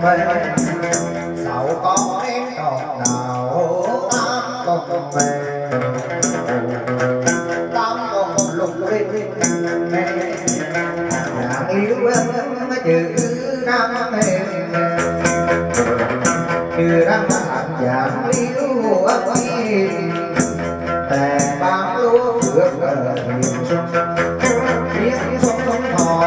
Dẫu có đến tròn nào tám con mẹ tám con lục linh nàng yêu em chữ nam em chữ nam hạnh giảm yêu em tè bán lúa phước ở miền xuân biết xuân xuân hò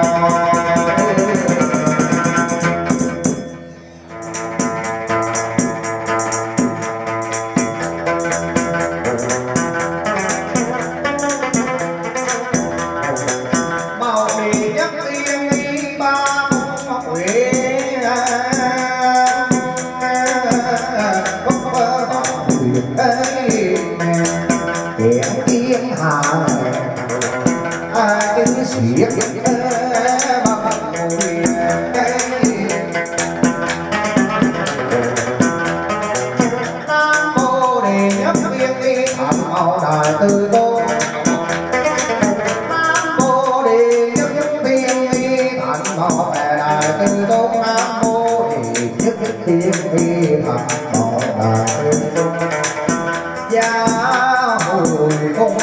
từ tôn nam mô đi nhất nhất thiên vi thành mô đại từ tôn nam mô đi nhất nhất thiên vi thành mô đại từ tôn gia hồi cung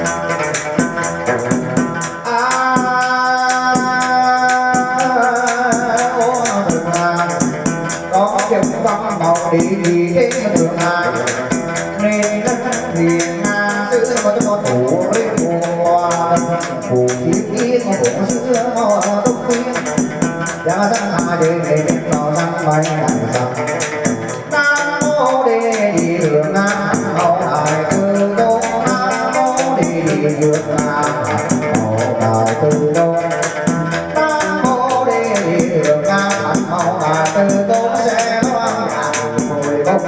có chân văn màu đi đến đường này nên hiền xưa có cho thủ với mùa phù kiếp yên của xưa đông tiên gia sang hà đề này nó sang bay đằng sau nam mô đề đi đường nam mô đại từ đô nam mô đề đi đường nam mô đại từ đô nam mô đề đi đường nam mô đại từ đô sẽ loan hồi bốc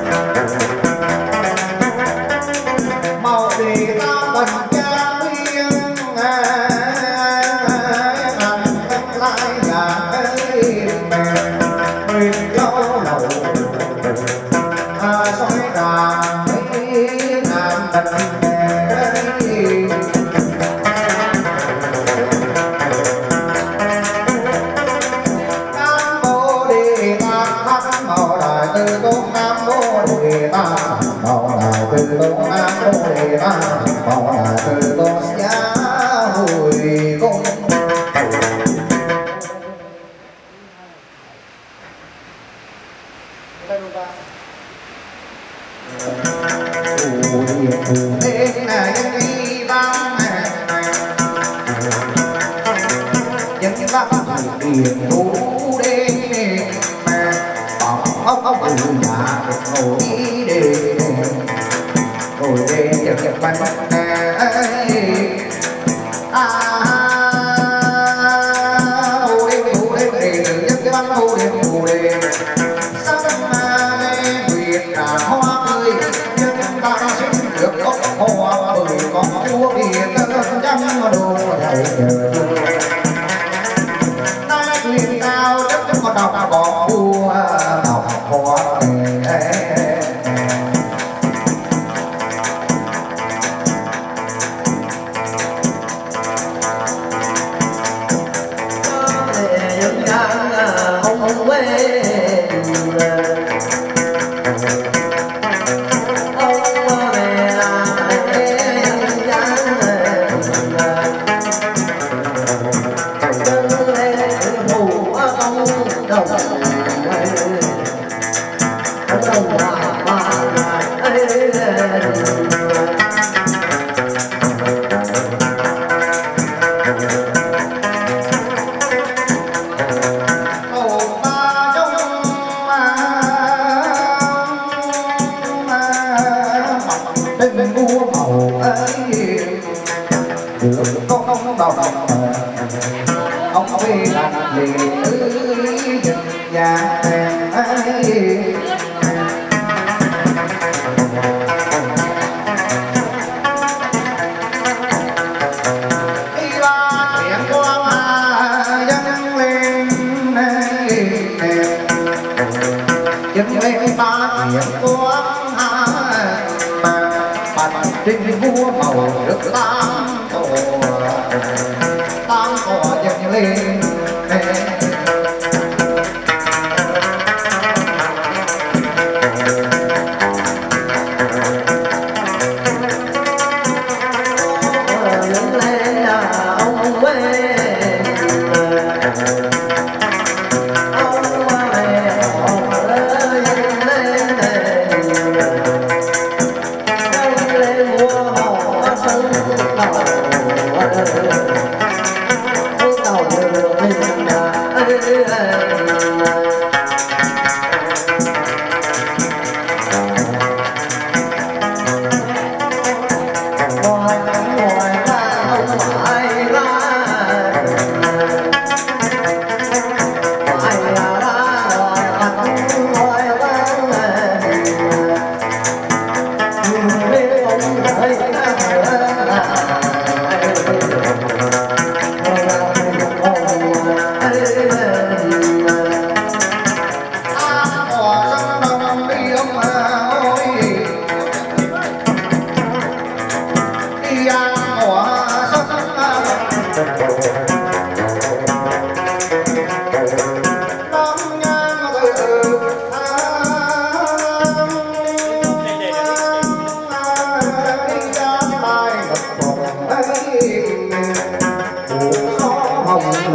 trên vua màu nước tam cỏ dâng lên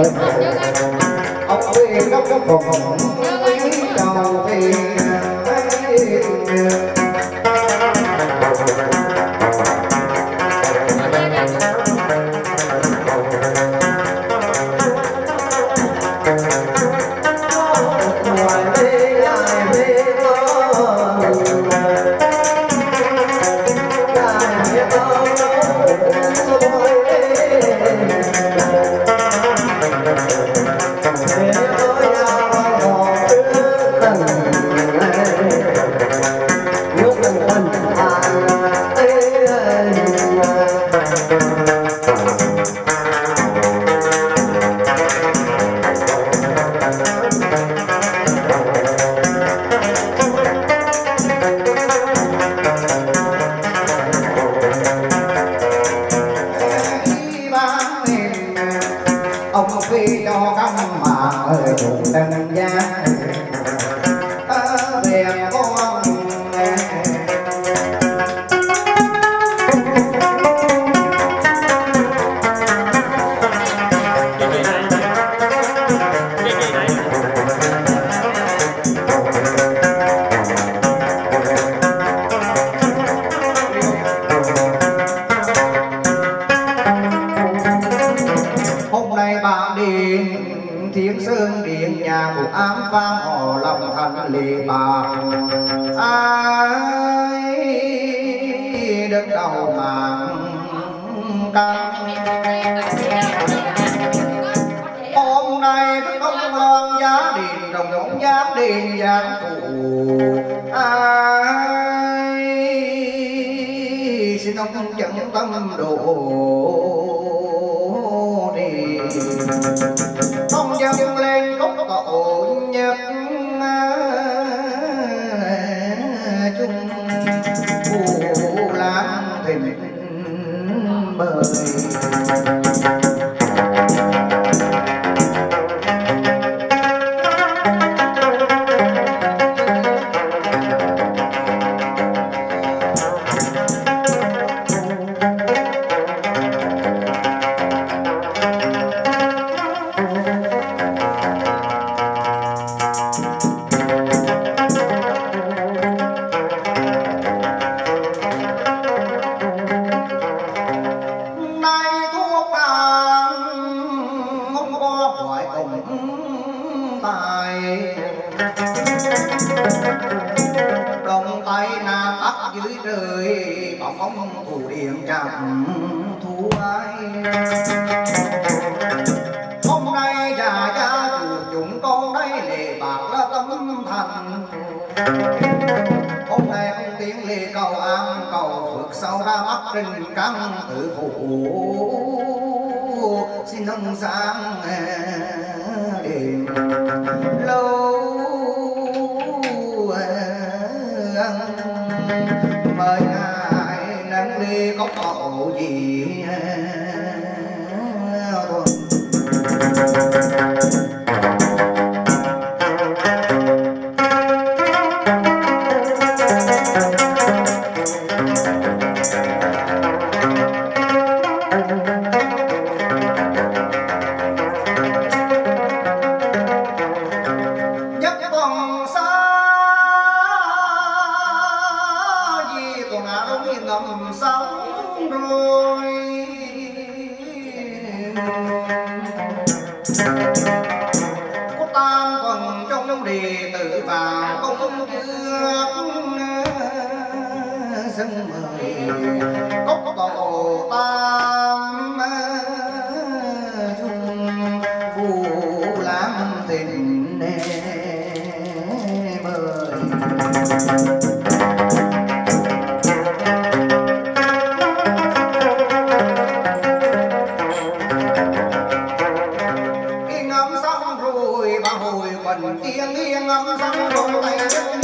ông về góc phòng đầu thì ông phi cho cắm mà ơi cùng đăng giá về con Thiên Sơn điện nhà của ám vang họ lòng thành lì bạc ai đứng đầu mạng căn hôm nay tôi không loan giá điện đồng ngỗng giá điện giang phụ ai xin ông chẳng tâm độ đi không dâng lên cốc tổ nhật chung phù lãng tình bời đồng tay nam ắt dưới trời bóng ông thủ điện chạm thu ai hôm nay già gia chủ chúng con đây lệ bạc là tâm thành hôm nay ông tiếng lệ cầu an cầu phước sau ra mắt trình căn tự phụ xin ông sáng đêm lâu mời ngài nâng ly có cậu gì thôi ngầm sống rồi có tam phần trong đệ tử vào công trước sân mời cốc tổ tam chung phù lãng tình mời quần tiếng nghiêng ngắm răng đôi tay chân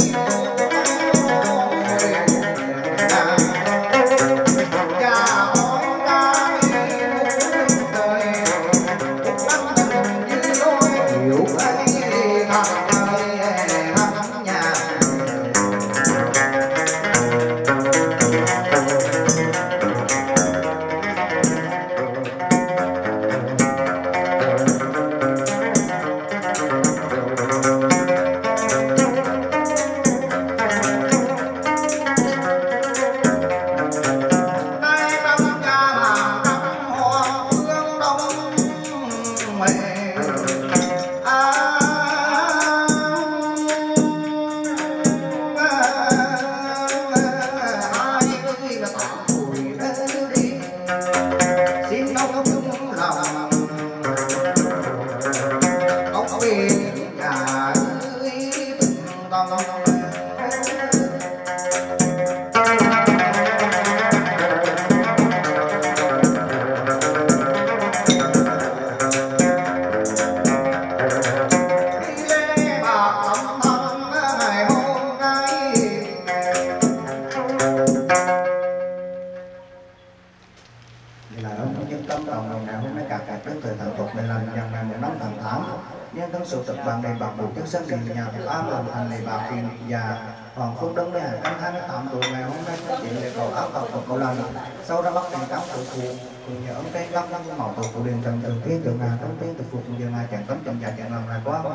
Sự tập bằng đầy bạc buộc chất sắc điện nhà của áp làm thành đầy bạc tiền và hoàng phước đông đây anh 28 tuổi ngày hôm nay phát triển để cầu áp tập một lần sau đó bắt thành cắm tự phụ cùng nhớ cái cắm năm màu tổ của đền trần thường thiên tượng ngàn trong tiếng tự phụ cùng giờ ngày chẳng cấm trong nhà chẳng làm lại quá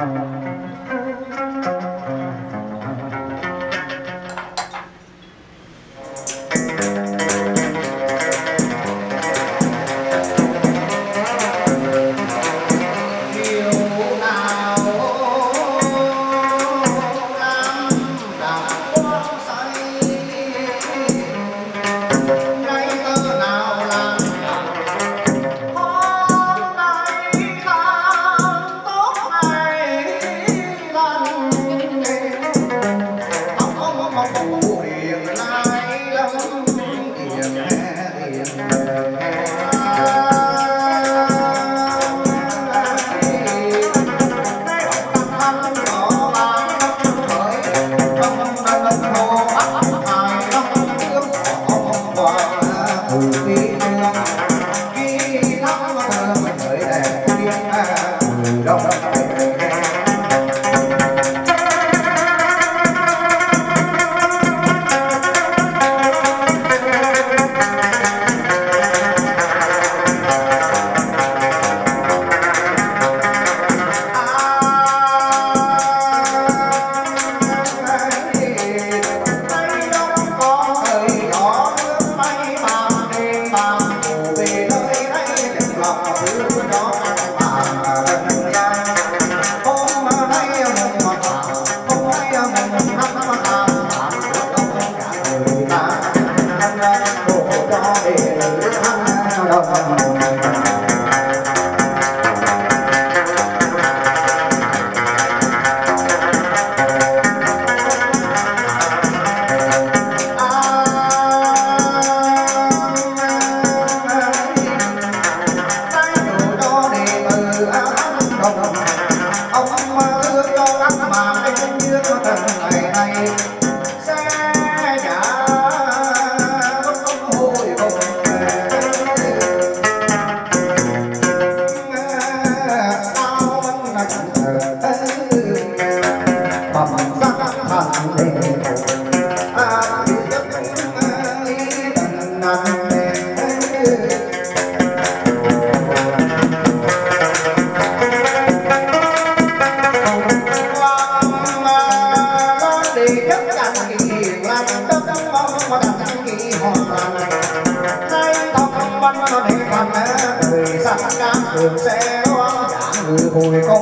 đường xe hoa dạng người hồi công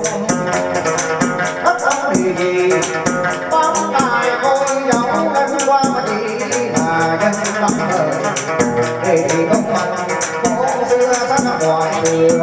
hết ông gì bóng tài coi dòng đánh qua đi là dân tâm đời để công bằng phố xưa sắc ngoài đường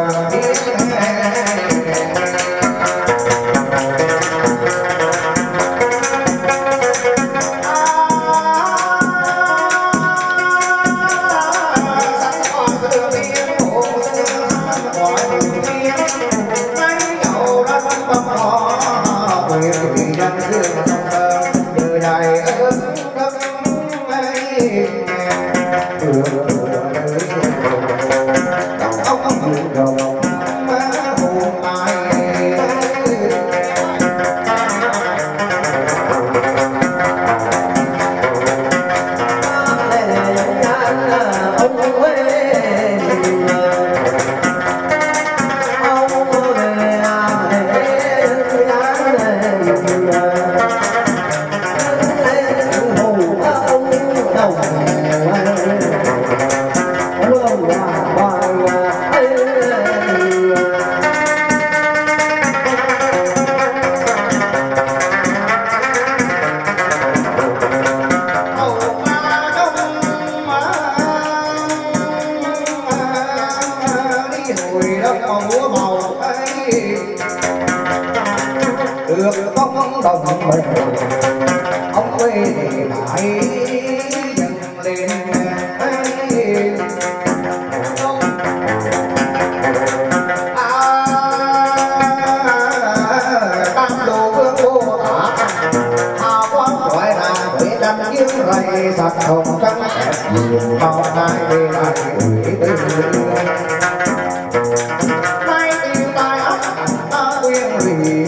ông quê thì lại dần lên tam đồ vương vô thả hào quang gọi là huệ đăng kiếm rầy sạch hồng trắng đẹp nhiều bao hai về lại huệ tư mai tiêu tai ấp ta quyên lì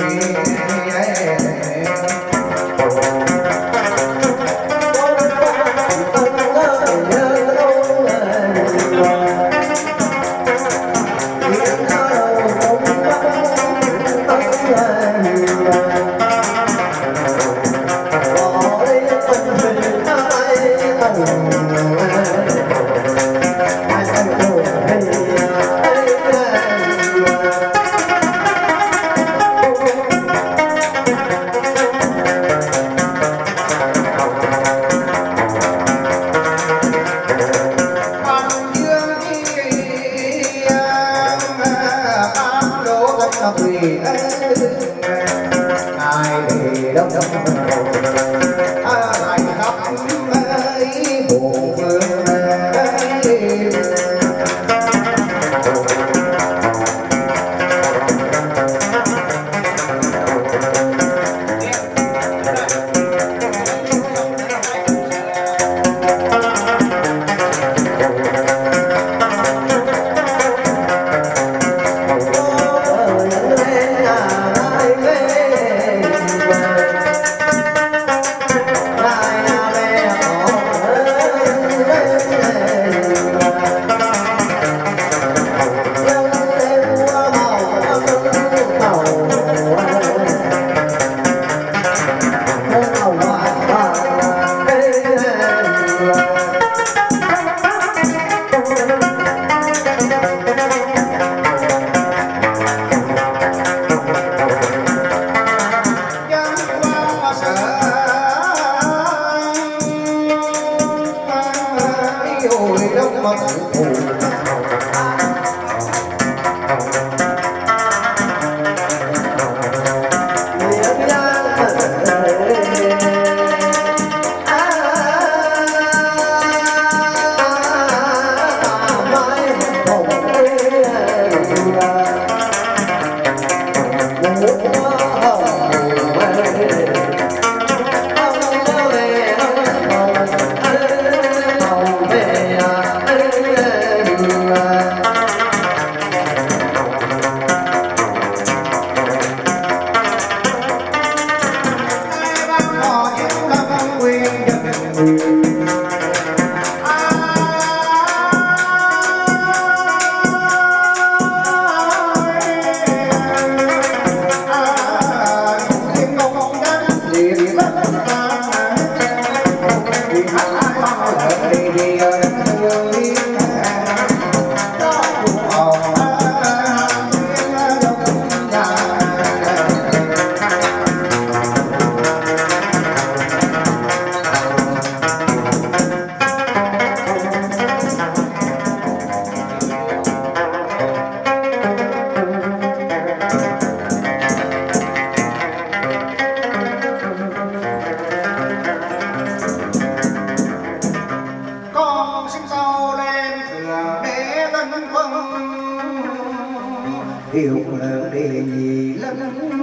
hiểu đề nhị lân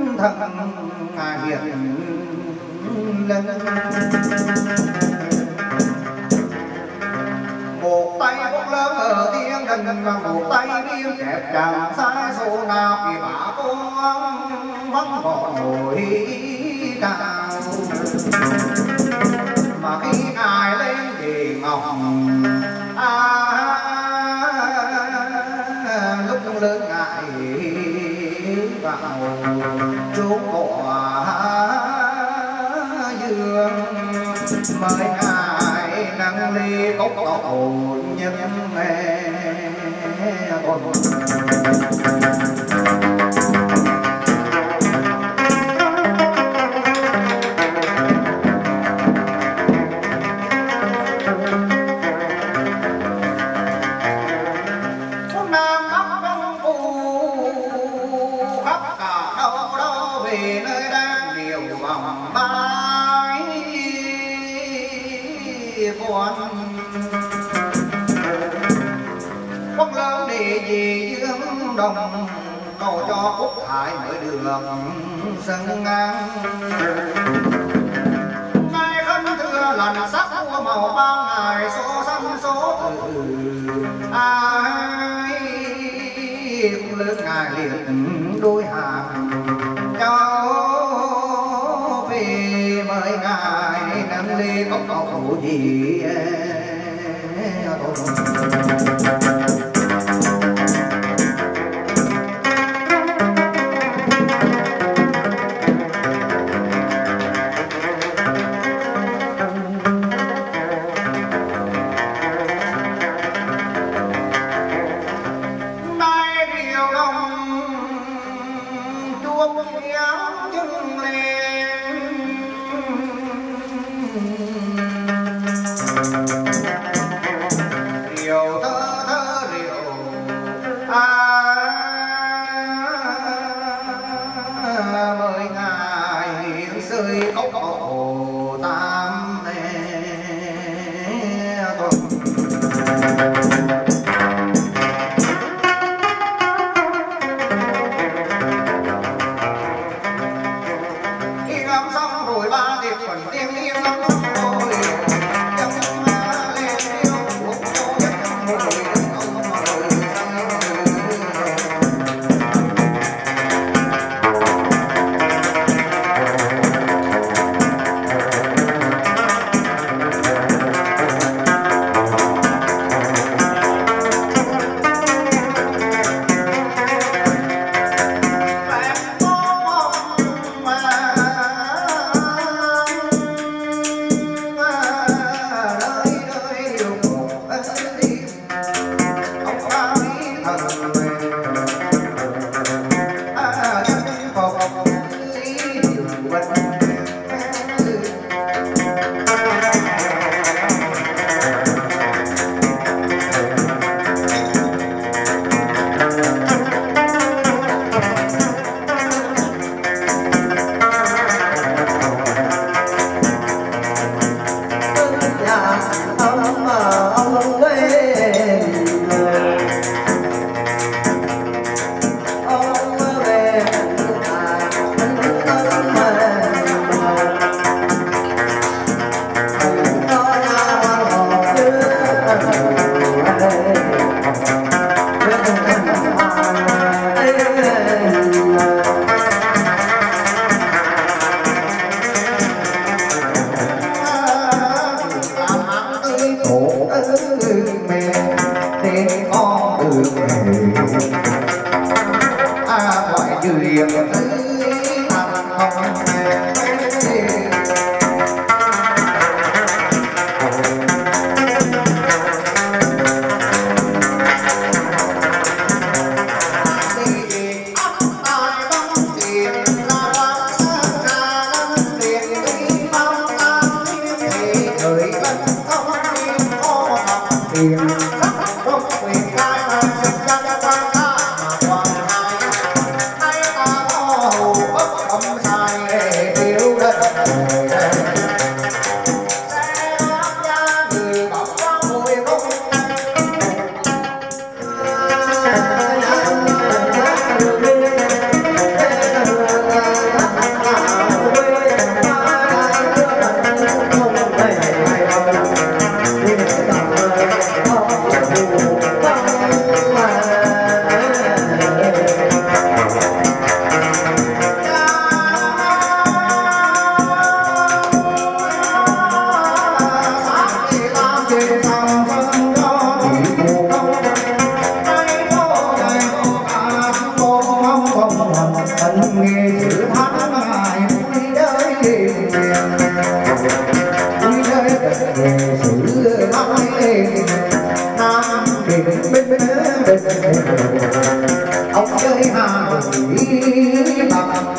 thân hiền lân một tay bốc lớn ở tiếng đần và một tay biên kẹp chàng sai số nào kỳ bả con vẫn còn nổi cao mà khi ai lên thì ngọc lúc lớn ngại vào chỗ cỏ dương mời ngài nắng ly cốc tàu nhân mẹ con về nơi đang điều vòng ba quan quốc lớn địa gì dương đồng cầu cho quốc hải mở đường sân ngang ngày khấn thưa lần sắc của màu bao ngày số xanh số ai cũng lớn ngài liền đôi hàng cháu về mời ngài nắm ly có cầu gì ông chơi hà bằng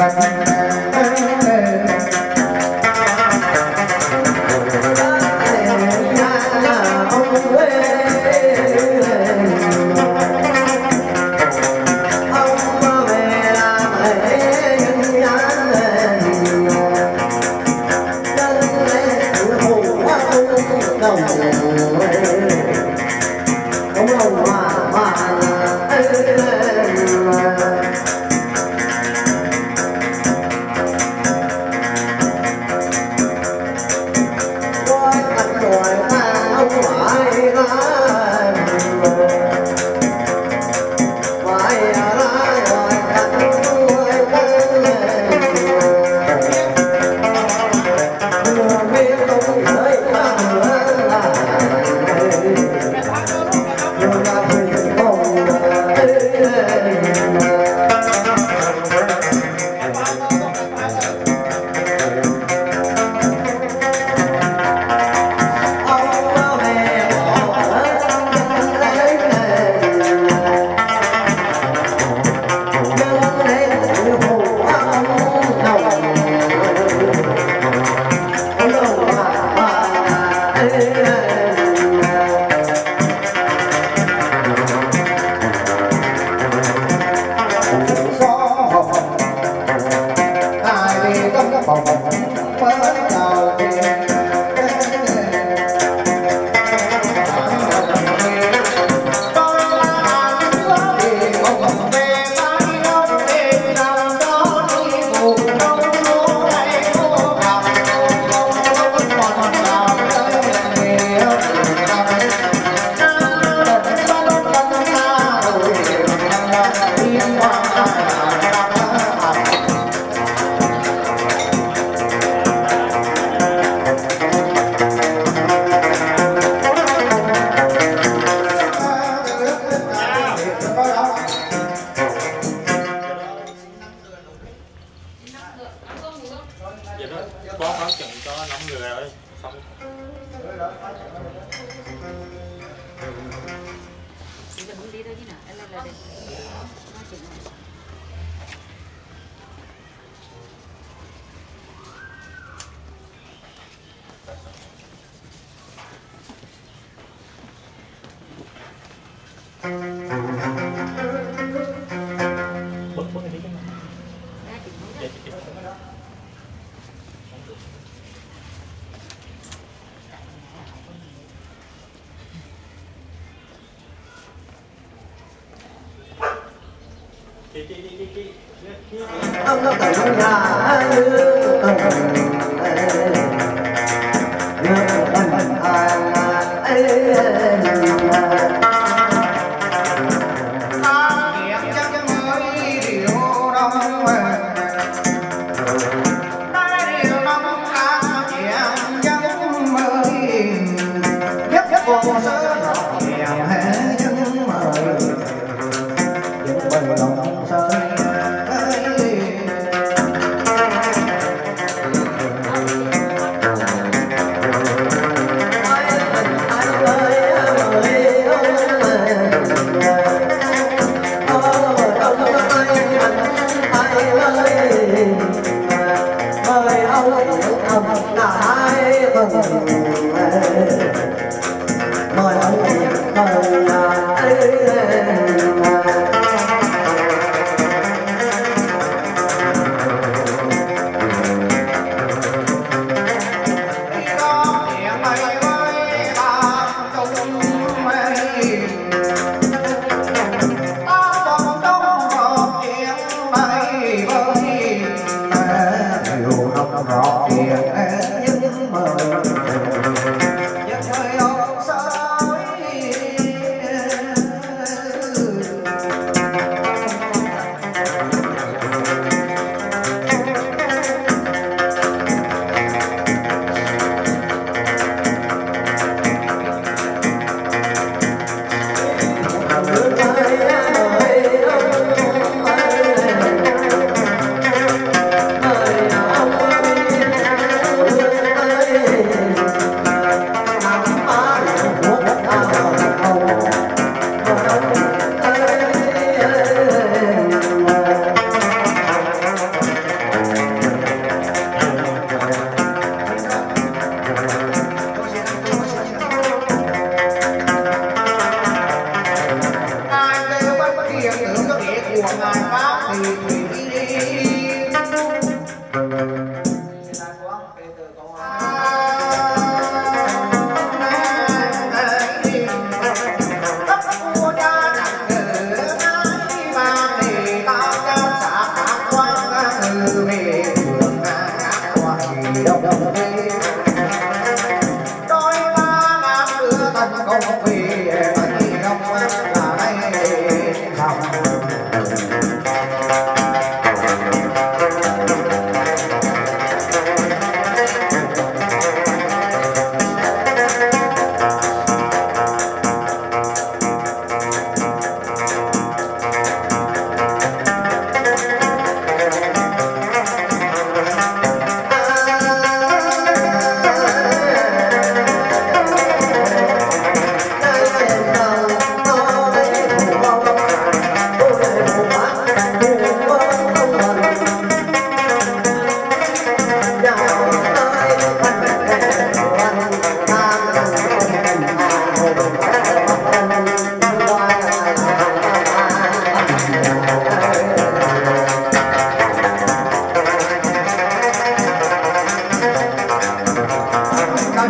có khoáng chừng cho 5 người rồi xong. Đi đâu chứ nào, anh là đây. Bớt cái đi cái ông nó tại trong nhà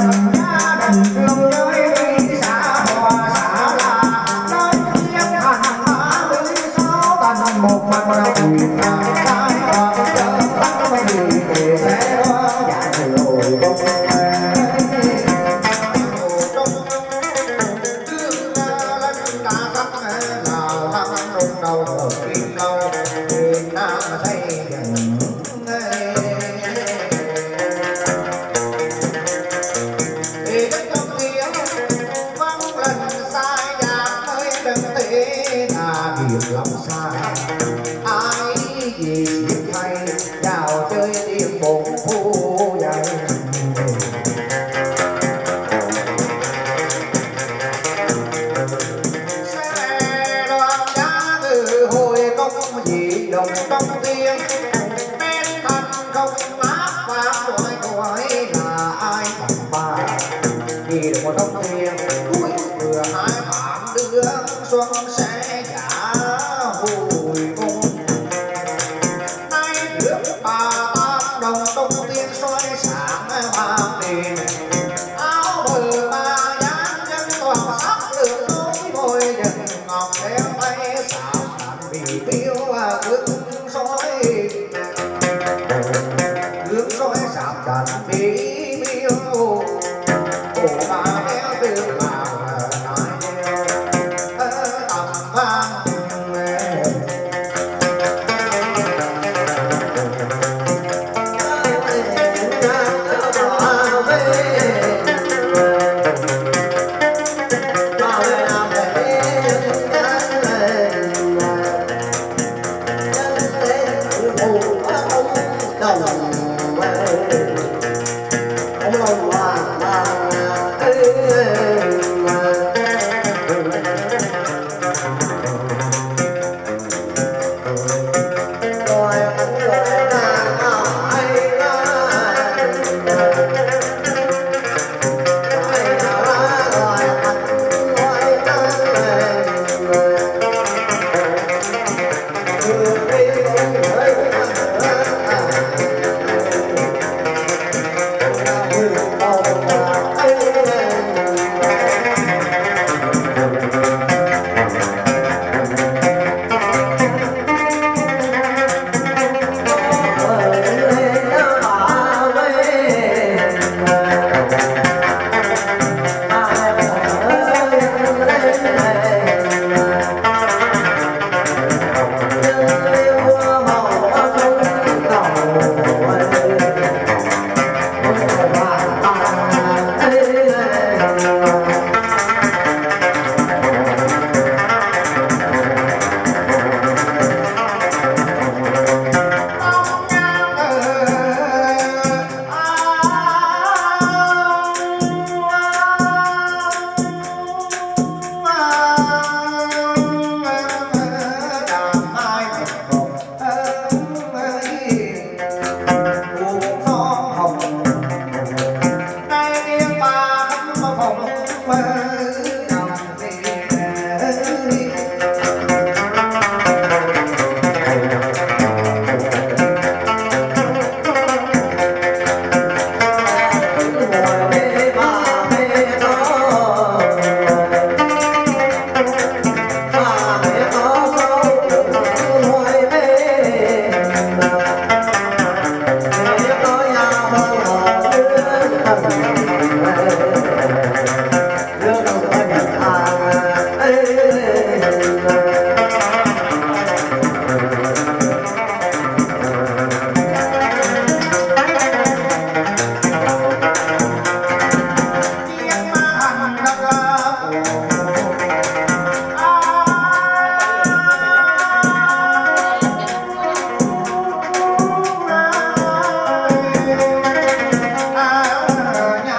nhà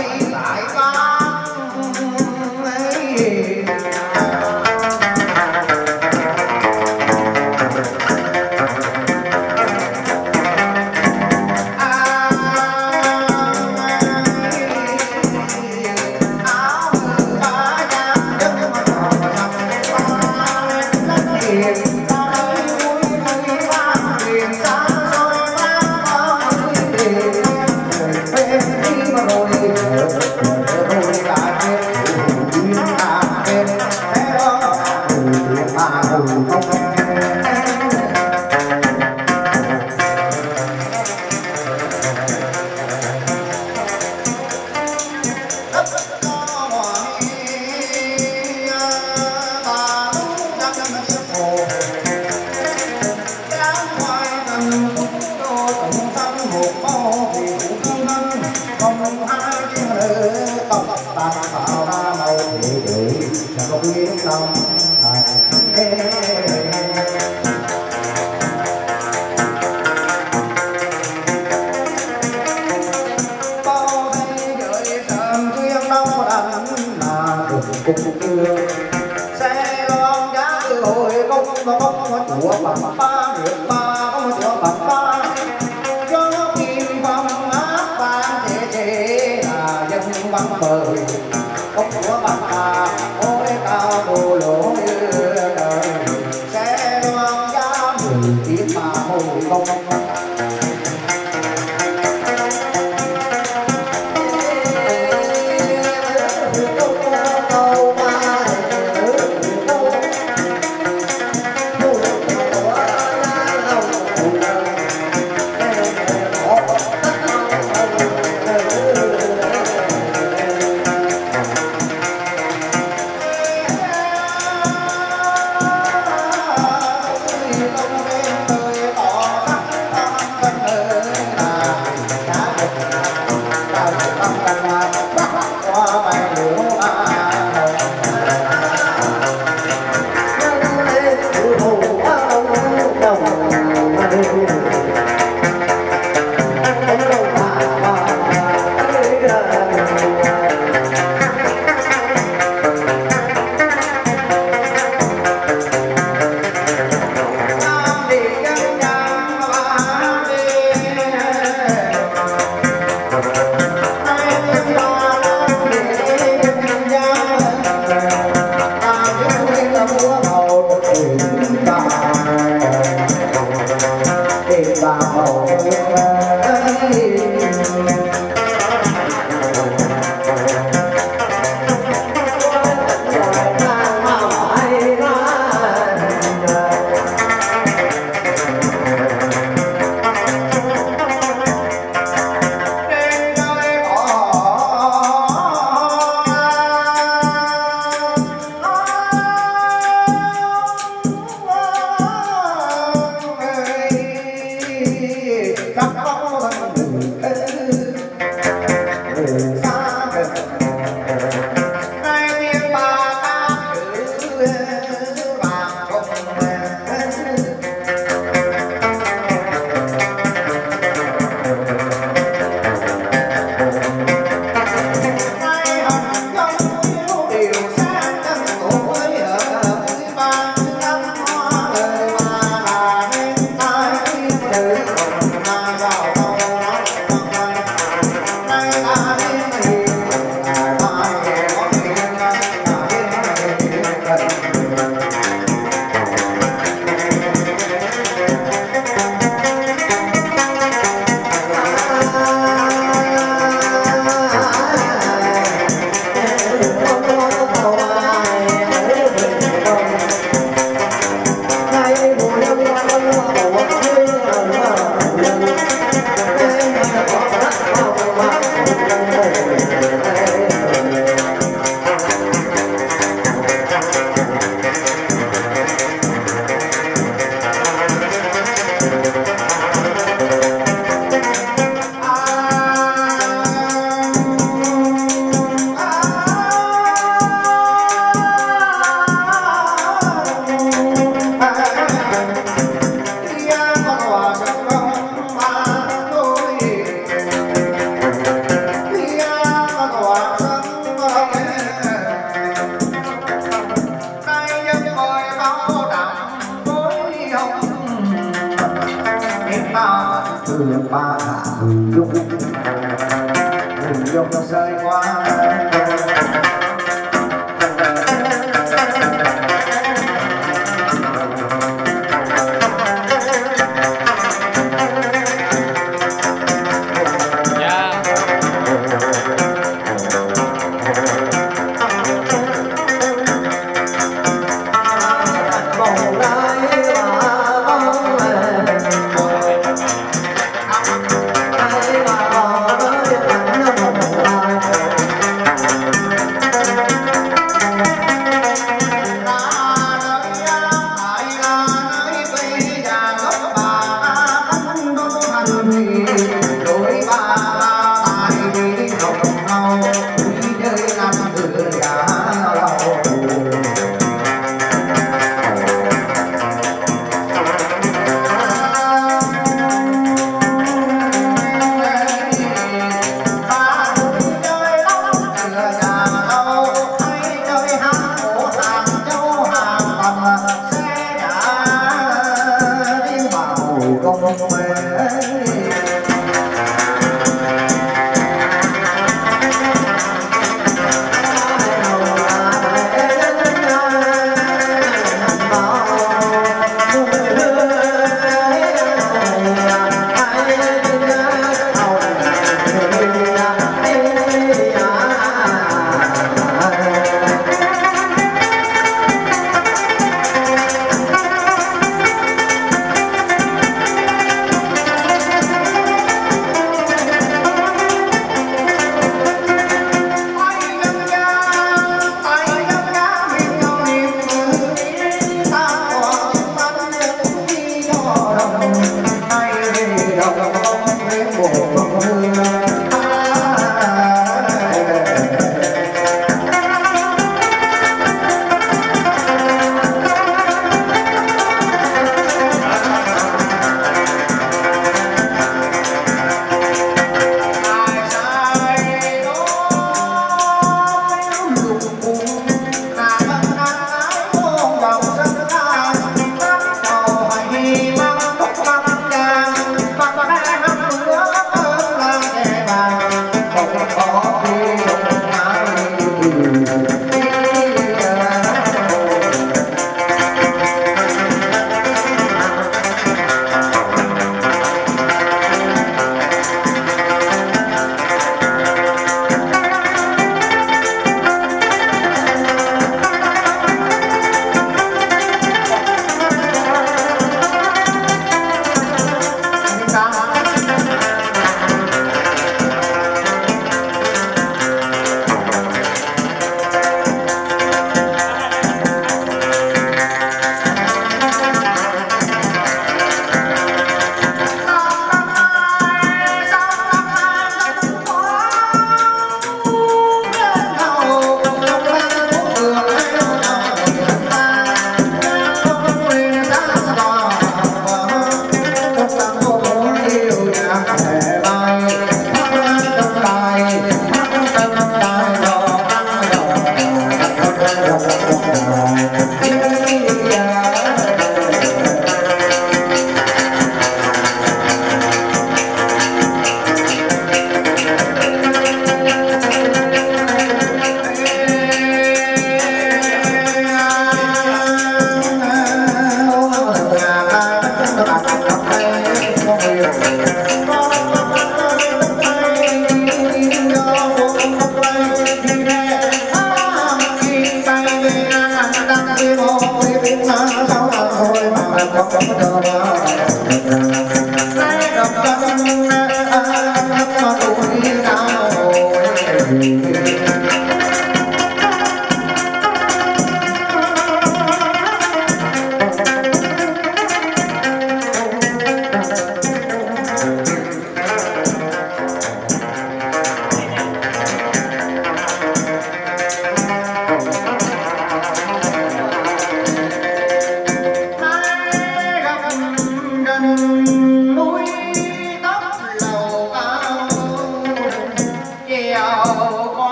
lại vang xe loan giá hồi công của bằng ba được ba công của bằng ba cho kim bằng áp vàng thế là dân bằng bời công của bằng ba ôi cao đồ lỗ như đời xe loan giá 10 tiếng mà hồi công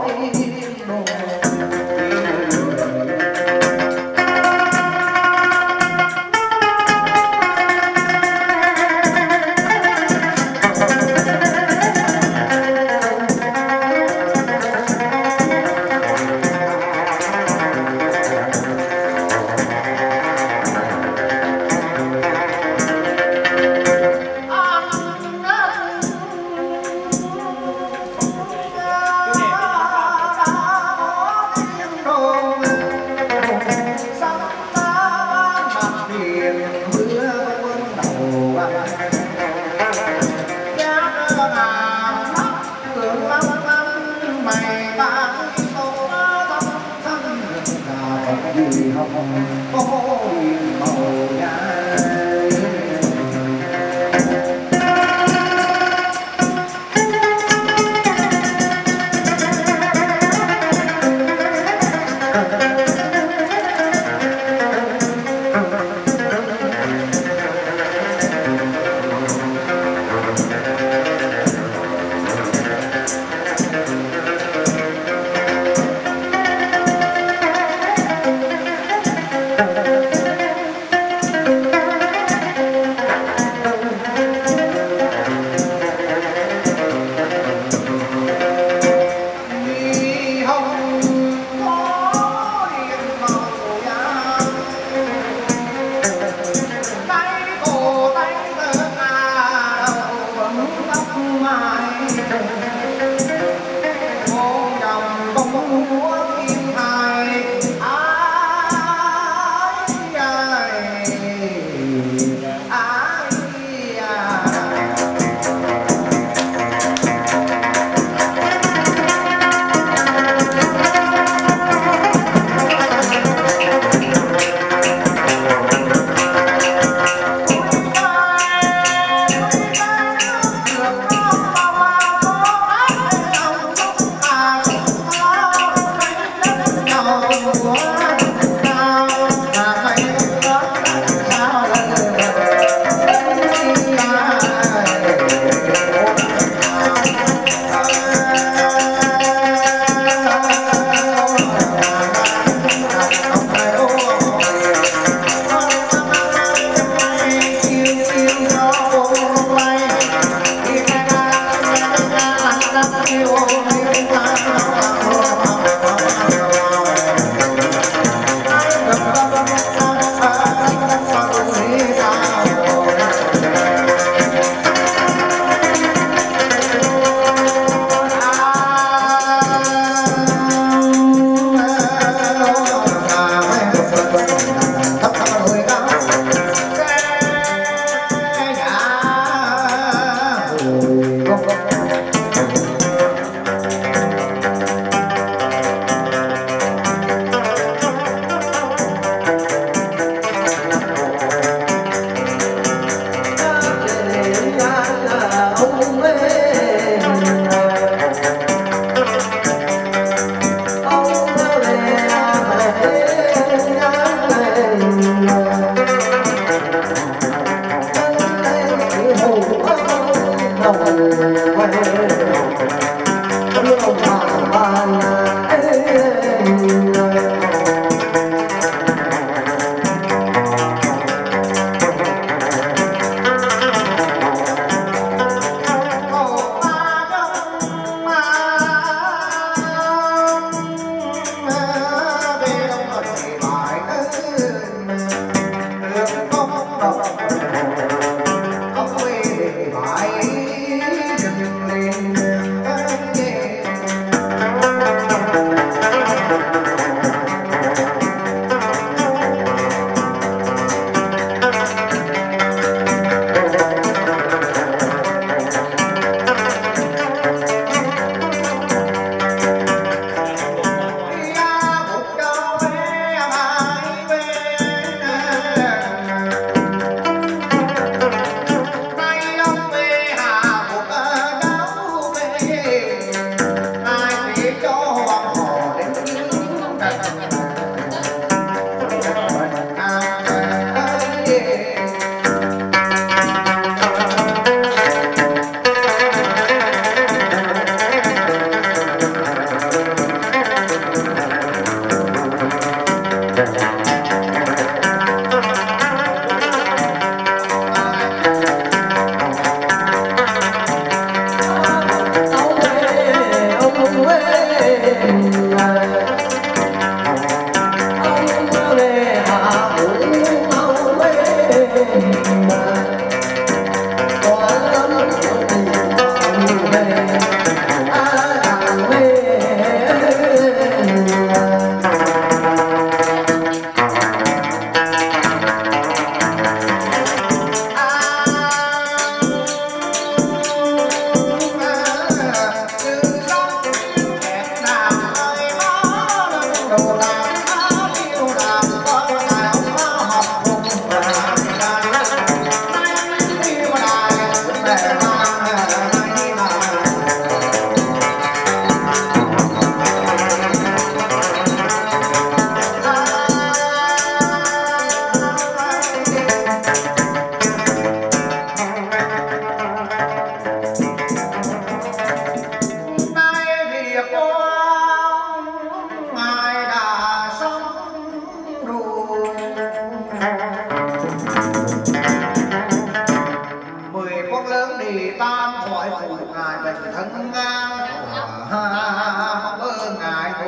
Hãy subscribe cho kênh Ghiền Mì Gõ để không bỏ lỡ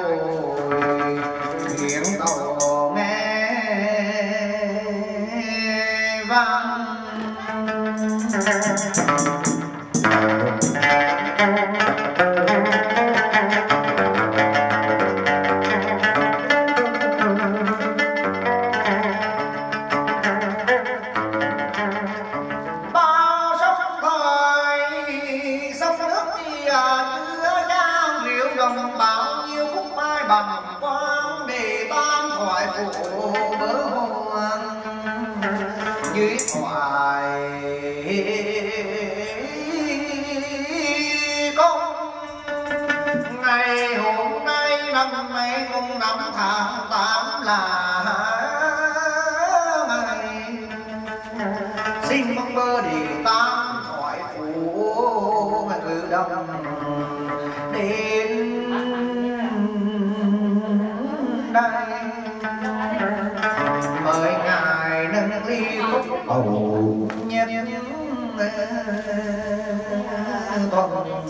ôi tiếng tàu nghe vang. Bao sông thời sông nước chia chứa trang rượu đồng, bao nhiêu khúc mai bằng quang để tan thoại phủ bớ hoang dưới thoại công. Ngày hôm nay năm nay mùng 5 tháng 8 là ngày xin mong bơ đi tan thoại phủ ngự đông đến đây. Mời ngài nâng ly cốc bầu nhét con.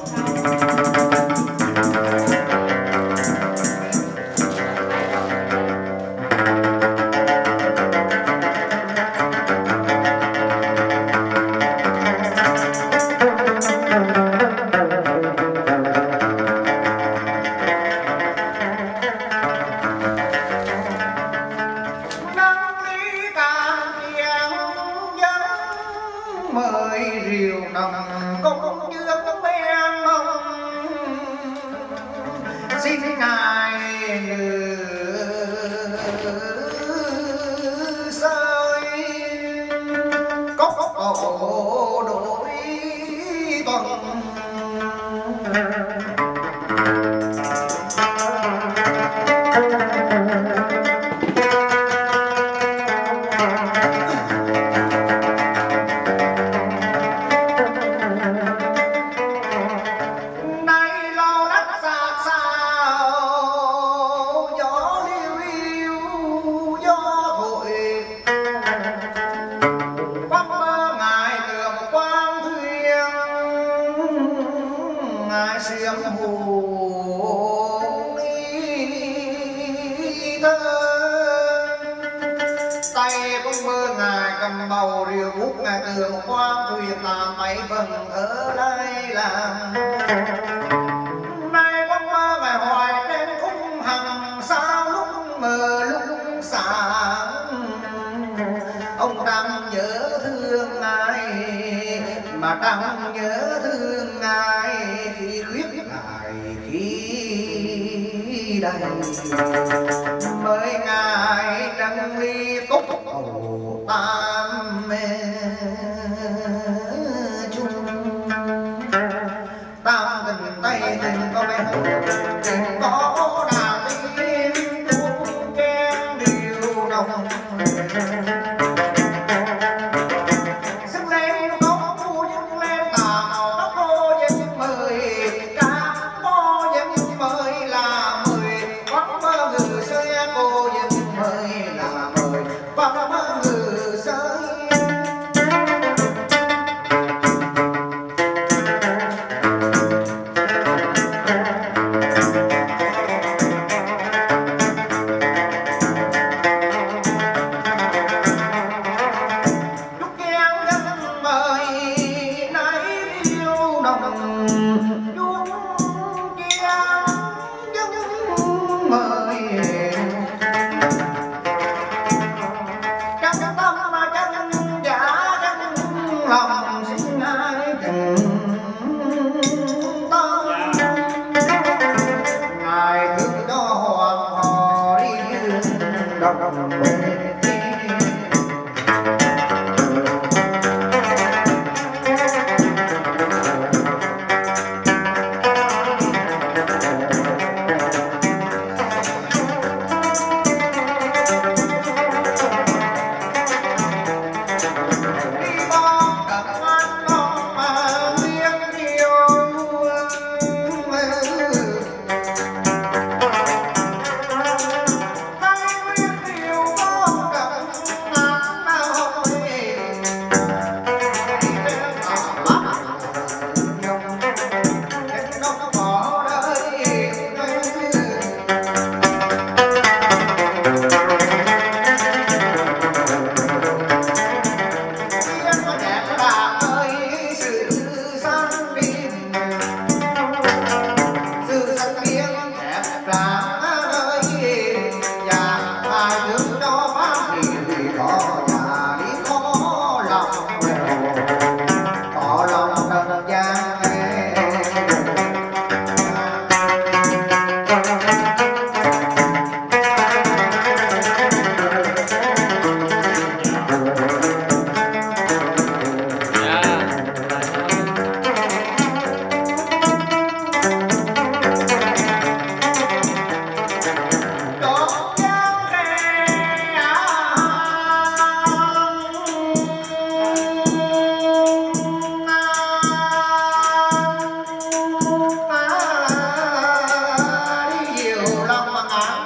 Mời rượu nồng công dương men nồng, xin ngài ngự sơi cốc bầu đổi tuần. Xiêm hồn thơ tay cũng mơ ngài cầm bầu rượu bút, ngài tường quang thuyền làm mấy phần thơ lai làm. Nay cũng mơ ngài hoài trên khung hằng sao lúc mờ lúc sáng. Ông đang nhớ thương ngài mà đang nhớ thương ngài khi khuyết ngài khi đây. Mời ngài đăng ly cốc bầu tam chung, tam tình tay tình có bé tình có đà tim chung khen điều đồng. Hãy subscribe cho kênh Ghiền Mì Gõ để không bỏ lỡ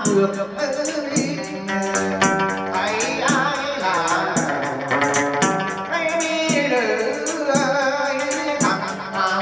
được lý thấy ai là hay đi nữ ơi thằng nào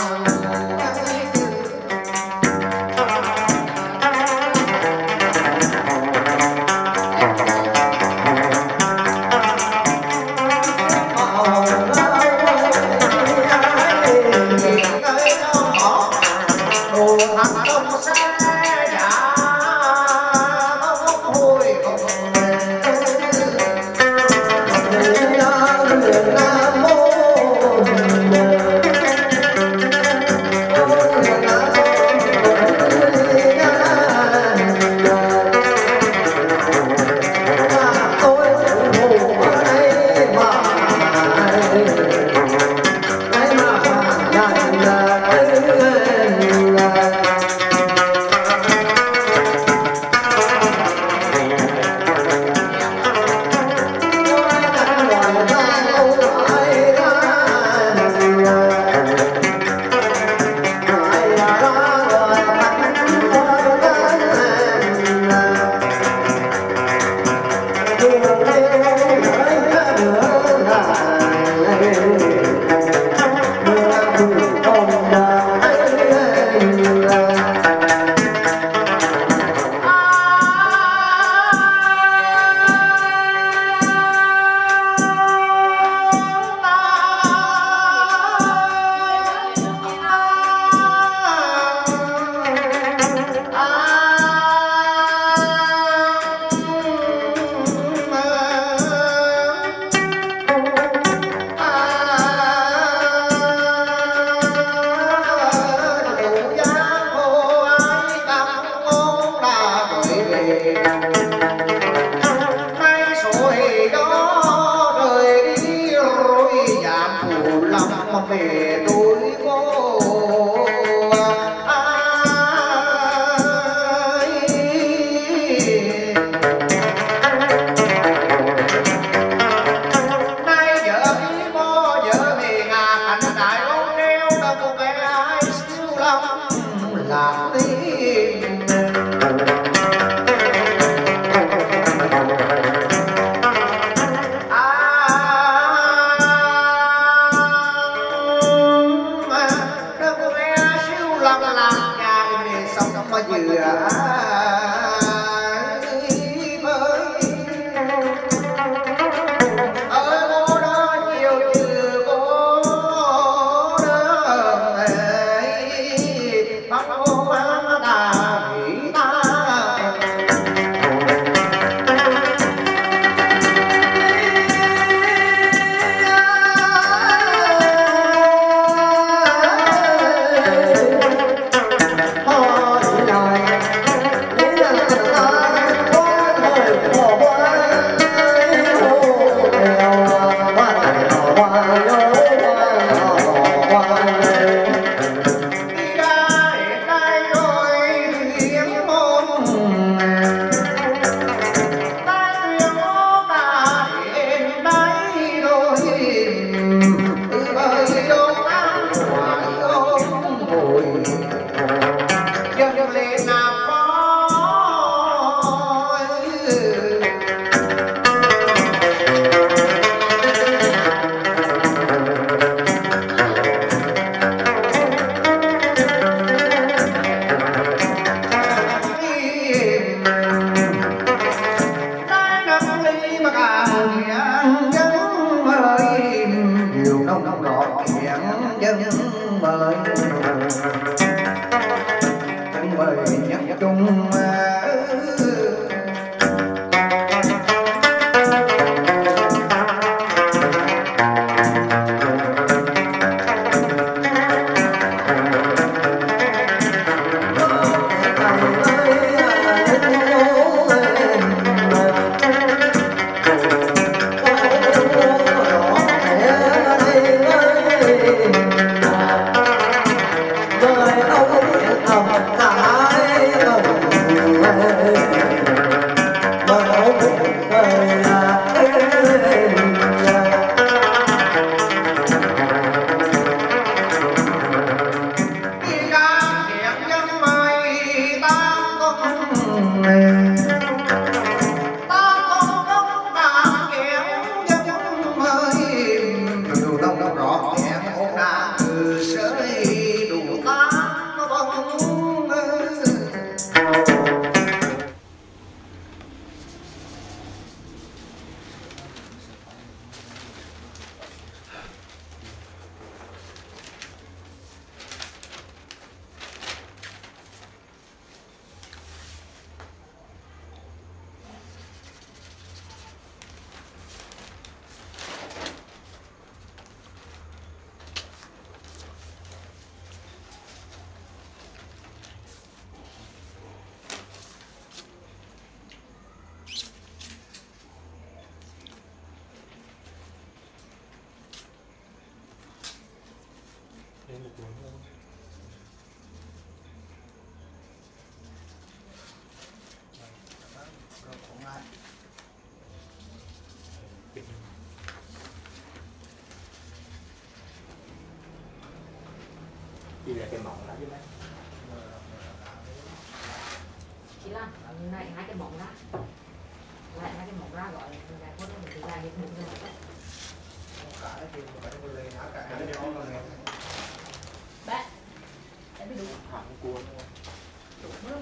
về tôi vô ai nay vợ ý mô vợ thì ngà thành đại ôn neo ta cô bé ai siêu lắm làm đi là cái mỏng đó chứ mấy chỉ là này hai cái mỏng ra lại hai cái mỏng ra gọi là có thể mình ra những bụng ra bé em bị đúng hẳn cuốn đúng không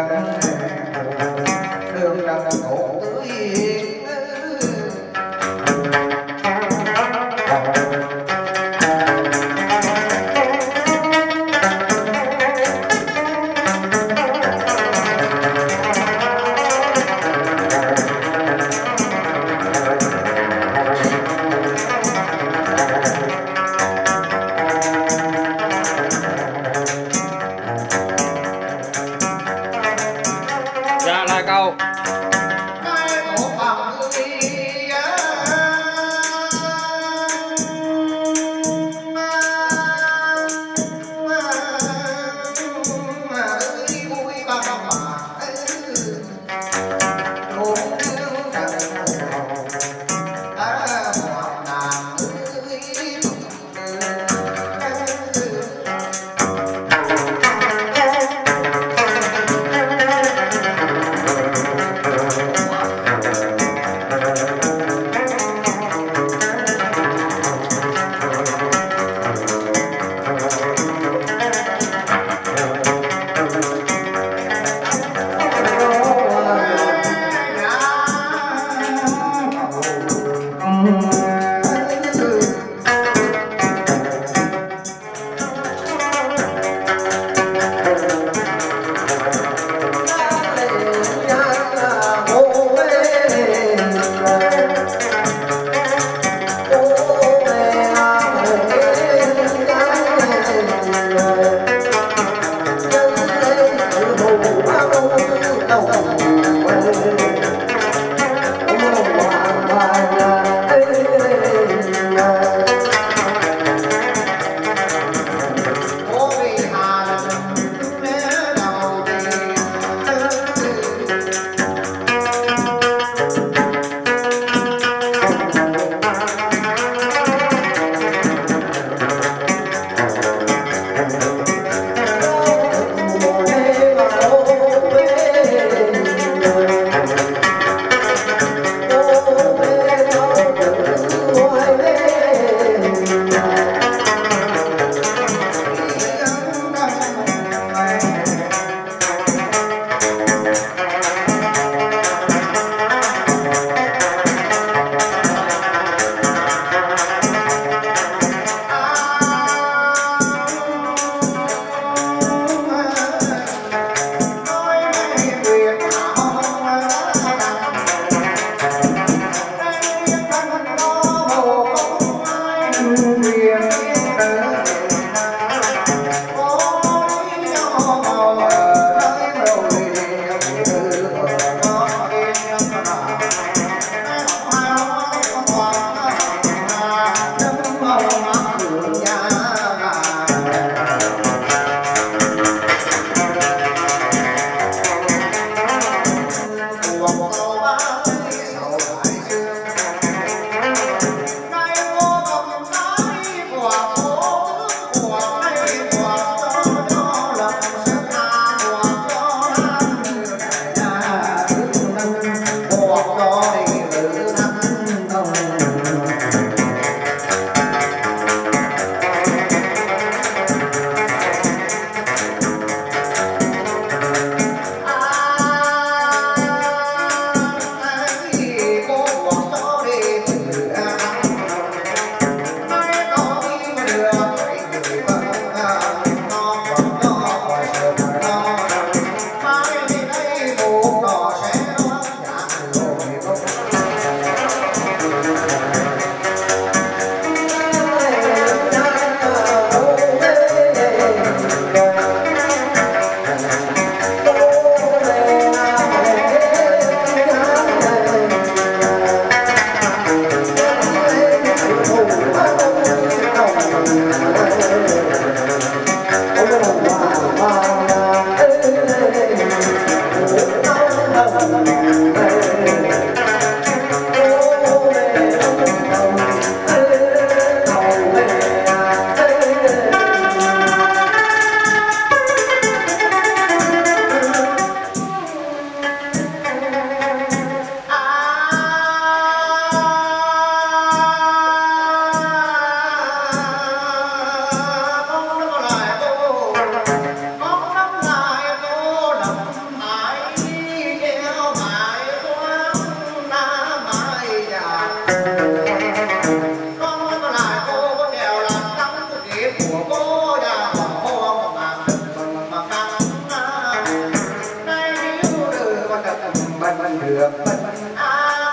đường trần cổ tưới của cô nhà họ mà căng nay yêu đời con đập bần được bần an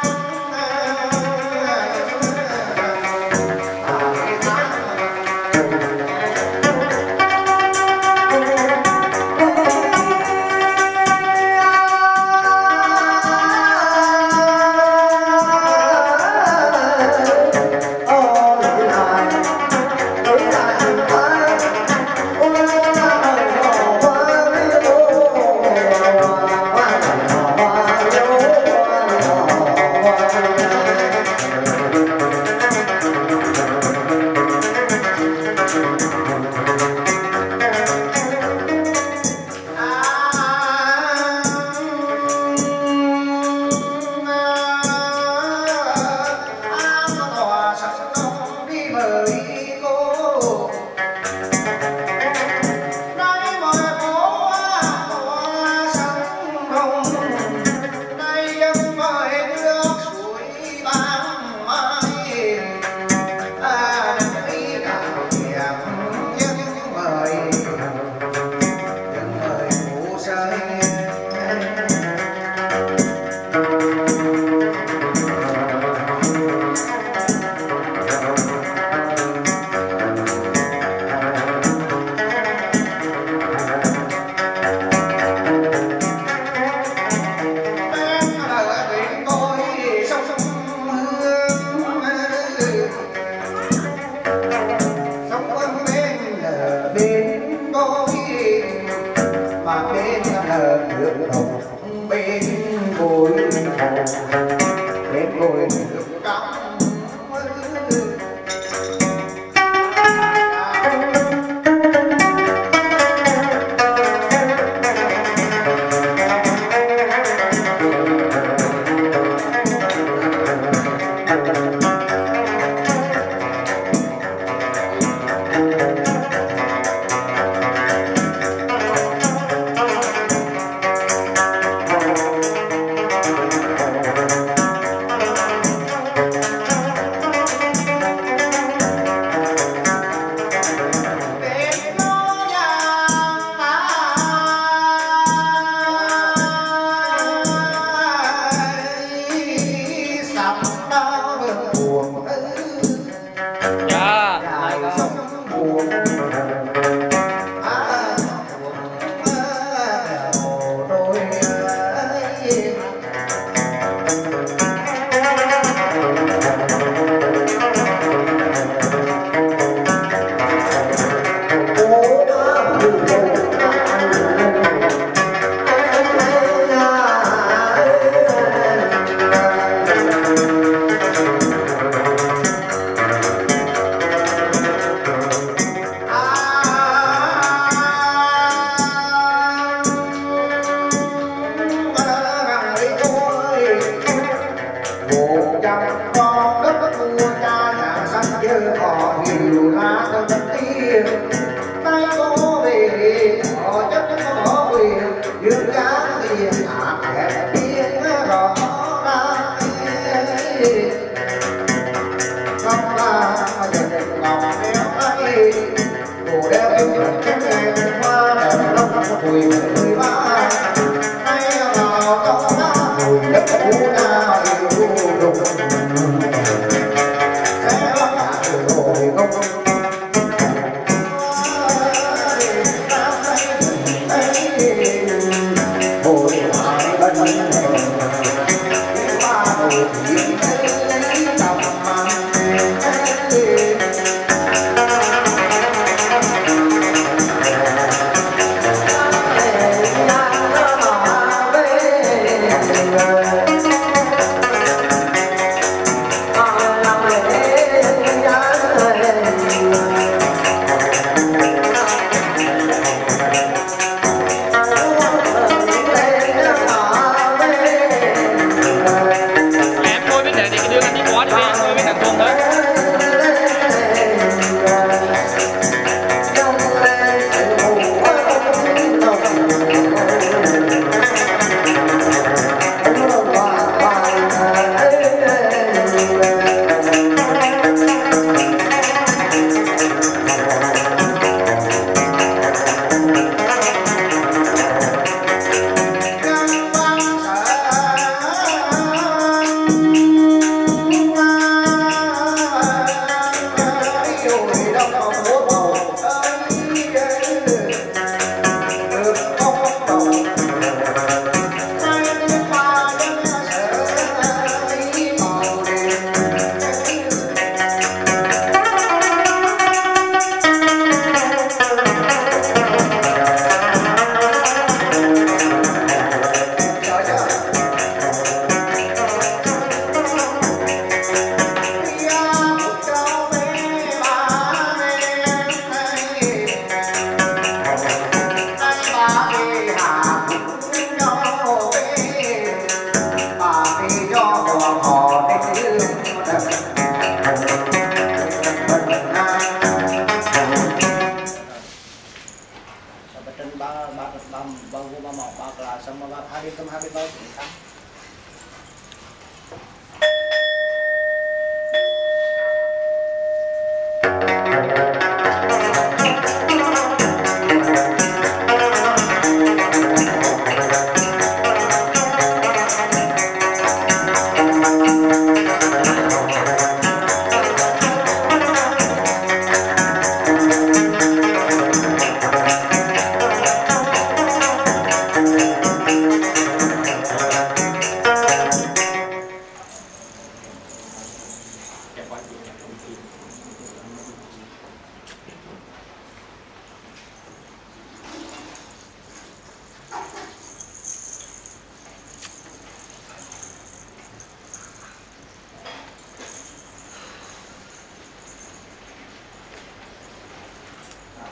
Yeah.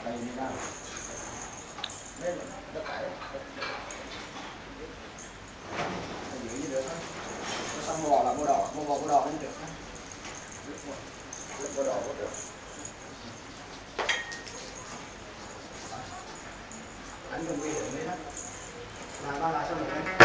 đây như nào đây là tất cả giữ như được thôi xong mua bò là mua đỏ lên được mua đỏ cũng được anh đừng bị hiểu đấy là ba là xong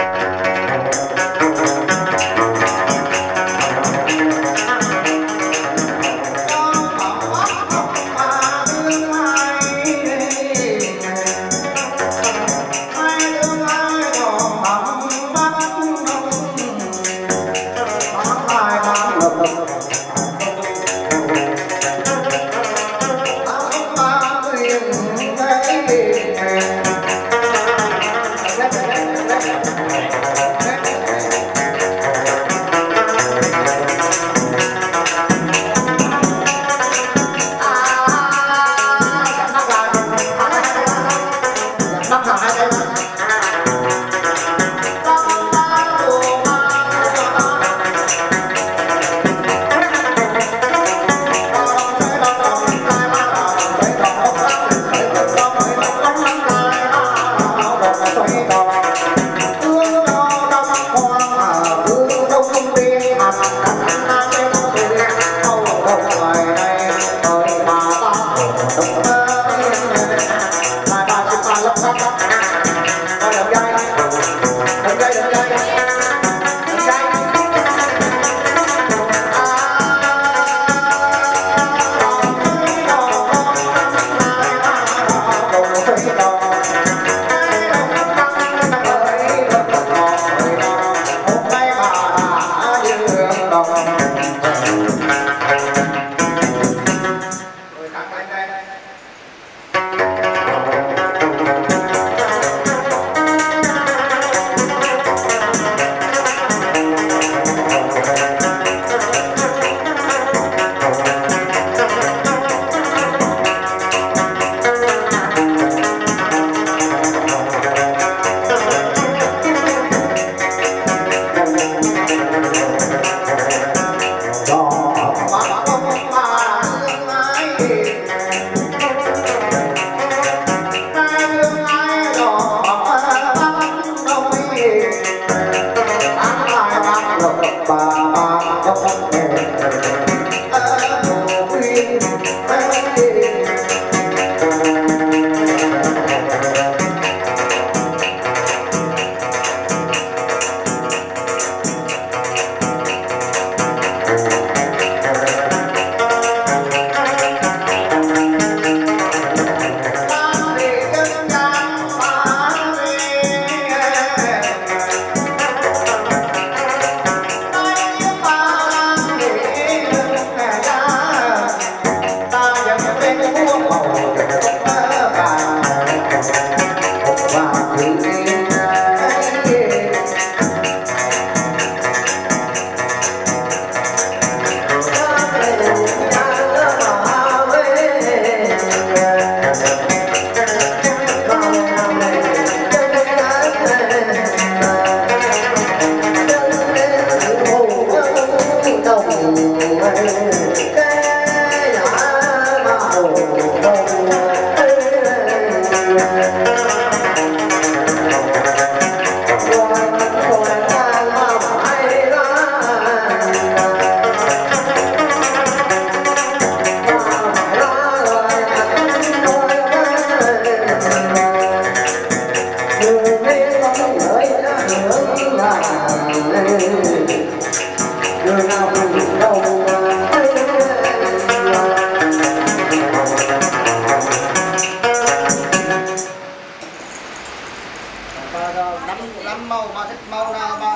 năm màu mà thích màu nào mà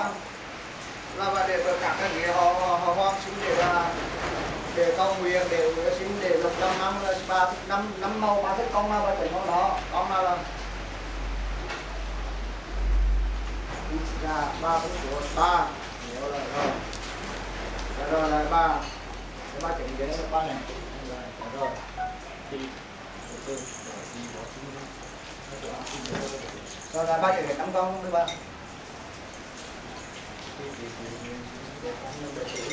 là để các cái nghĩa họ hoan xin để cầu nguyện để xin để lục năm ba thích năm màu mà thích con nào và chọn màu đó con nào là ba bốn của ba nhiều rồi là ba chọn cái này ba này rồi rồi là ba chọn cái 5 con được ba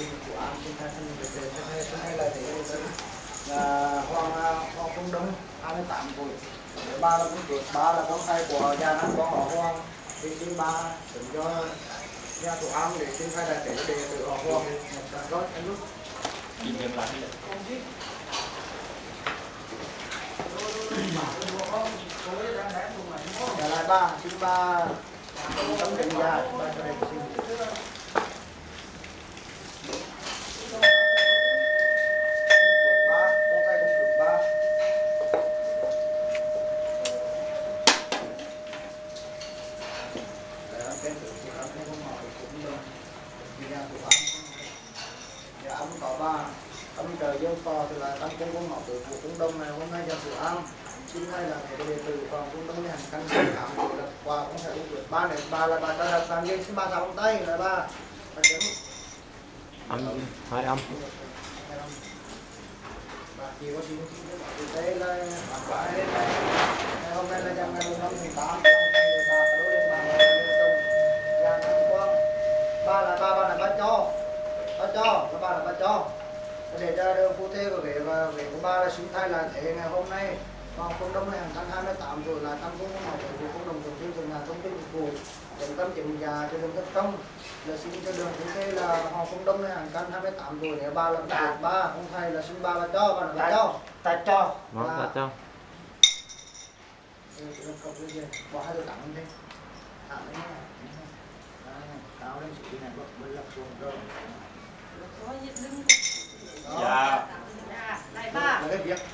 hoa không đúng 28 tuổi. Ba là con ruột, ba là con trai của gia đình con họ Hoàng. Thì xin ba đừng cho nhà thủ ăn để xin khai đại thể để tự họ Hoàng rồi anh lúc Nhìn nhận lại nhà lại ba xin ba tấm định ra ba cho đây xin ba con trai con ruột ba tên tự chỉ ăn cái không hỏi cũng được vì nhà thủ ăn nhà ông có ba ông trời dương to thì là tăng cũng có ngọt từ của cũng đông này hôm nay nhà thủ ăn xin hay là cái đề từ còn cũng đông hàng căn cảm thì là qua cũng phải được ba này ba là ba ta tăng lên xin ba sao ông tay là ba chấm hai âm bà chỉ có xin từ đây là bà đây hôm nay là trong ngày 5/8 ba là ba cho ba là ba cho để cho đơn phu thê của về và về của ba là sinh thai là thế ngày hôm nay vào công đông này hàng tháng 28 rồi là tăng cũng hỏi về công đồng thường xuyên nhà thông tin dịch vụ trung tâm kiểm già cho đường đất công là xin cho đường phu thê là họ công đông này hàng tháng 28 rồi để ba là ba ông thầy là xin ba là cho ba là ba cho ta cho ta cho bỏ hai đôi tặng đi tặng đấy nha cao lên sự này bật lật xuống rồi dạ Đại ba. là cái việc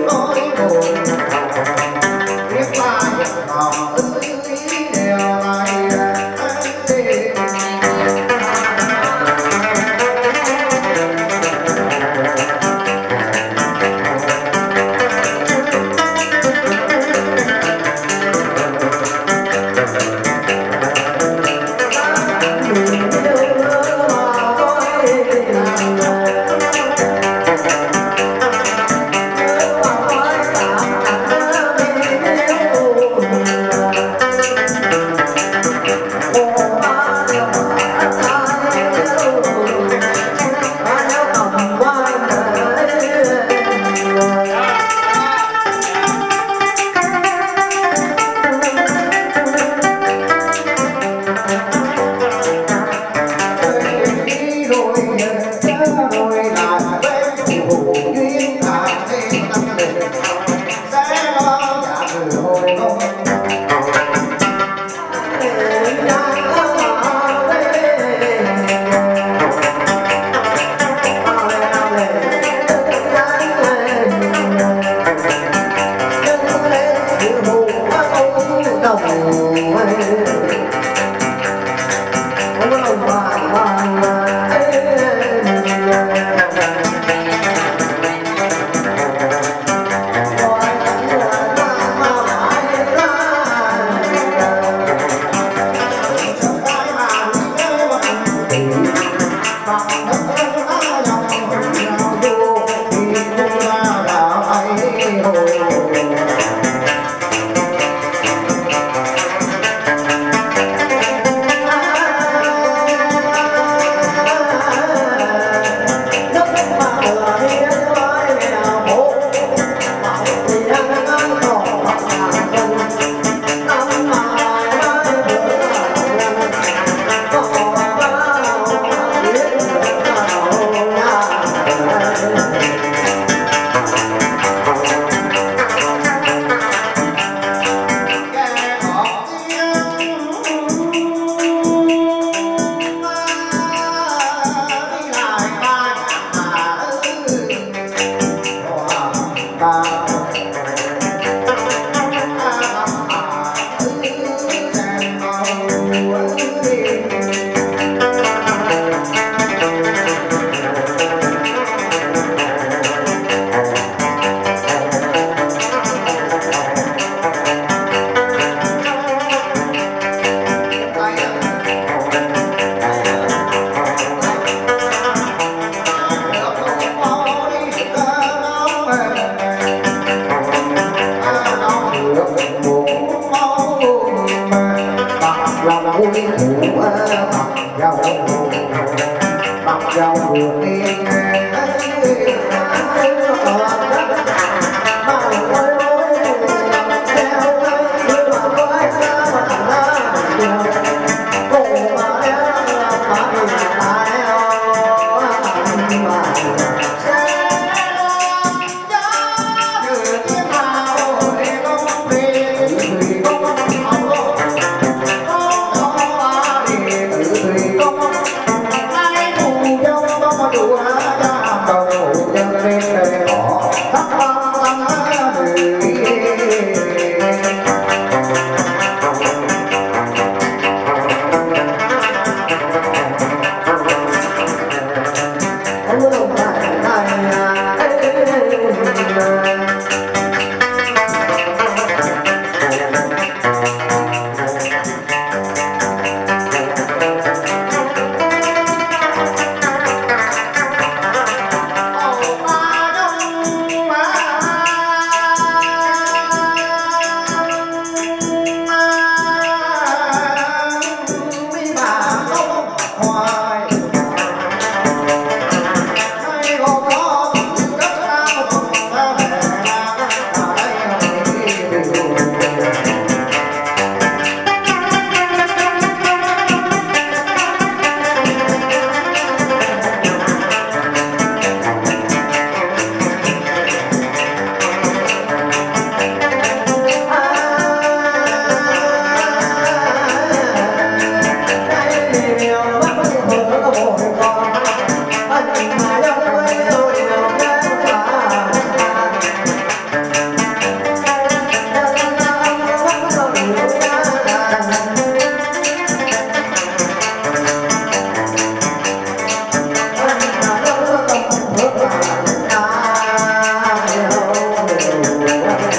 Hãy subscribe cho kênh Ghiền Mì Gõ để không bỏ lỡ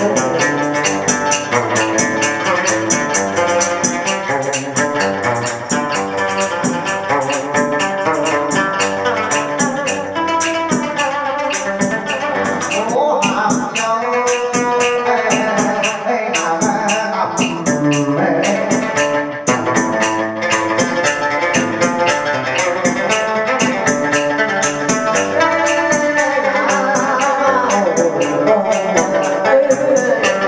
Hãy subscribe cho kênh Ghiền Mì Gõ để không bỏ lỡ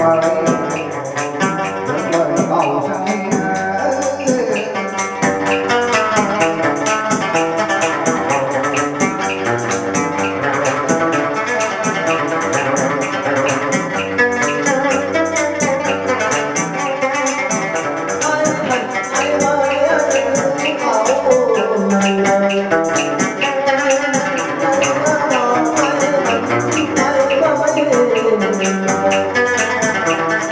Hãy subscribe cho kênh Ghiền Mì Gõ để không bỏ lỡ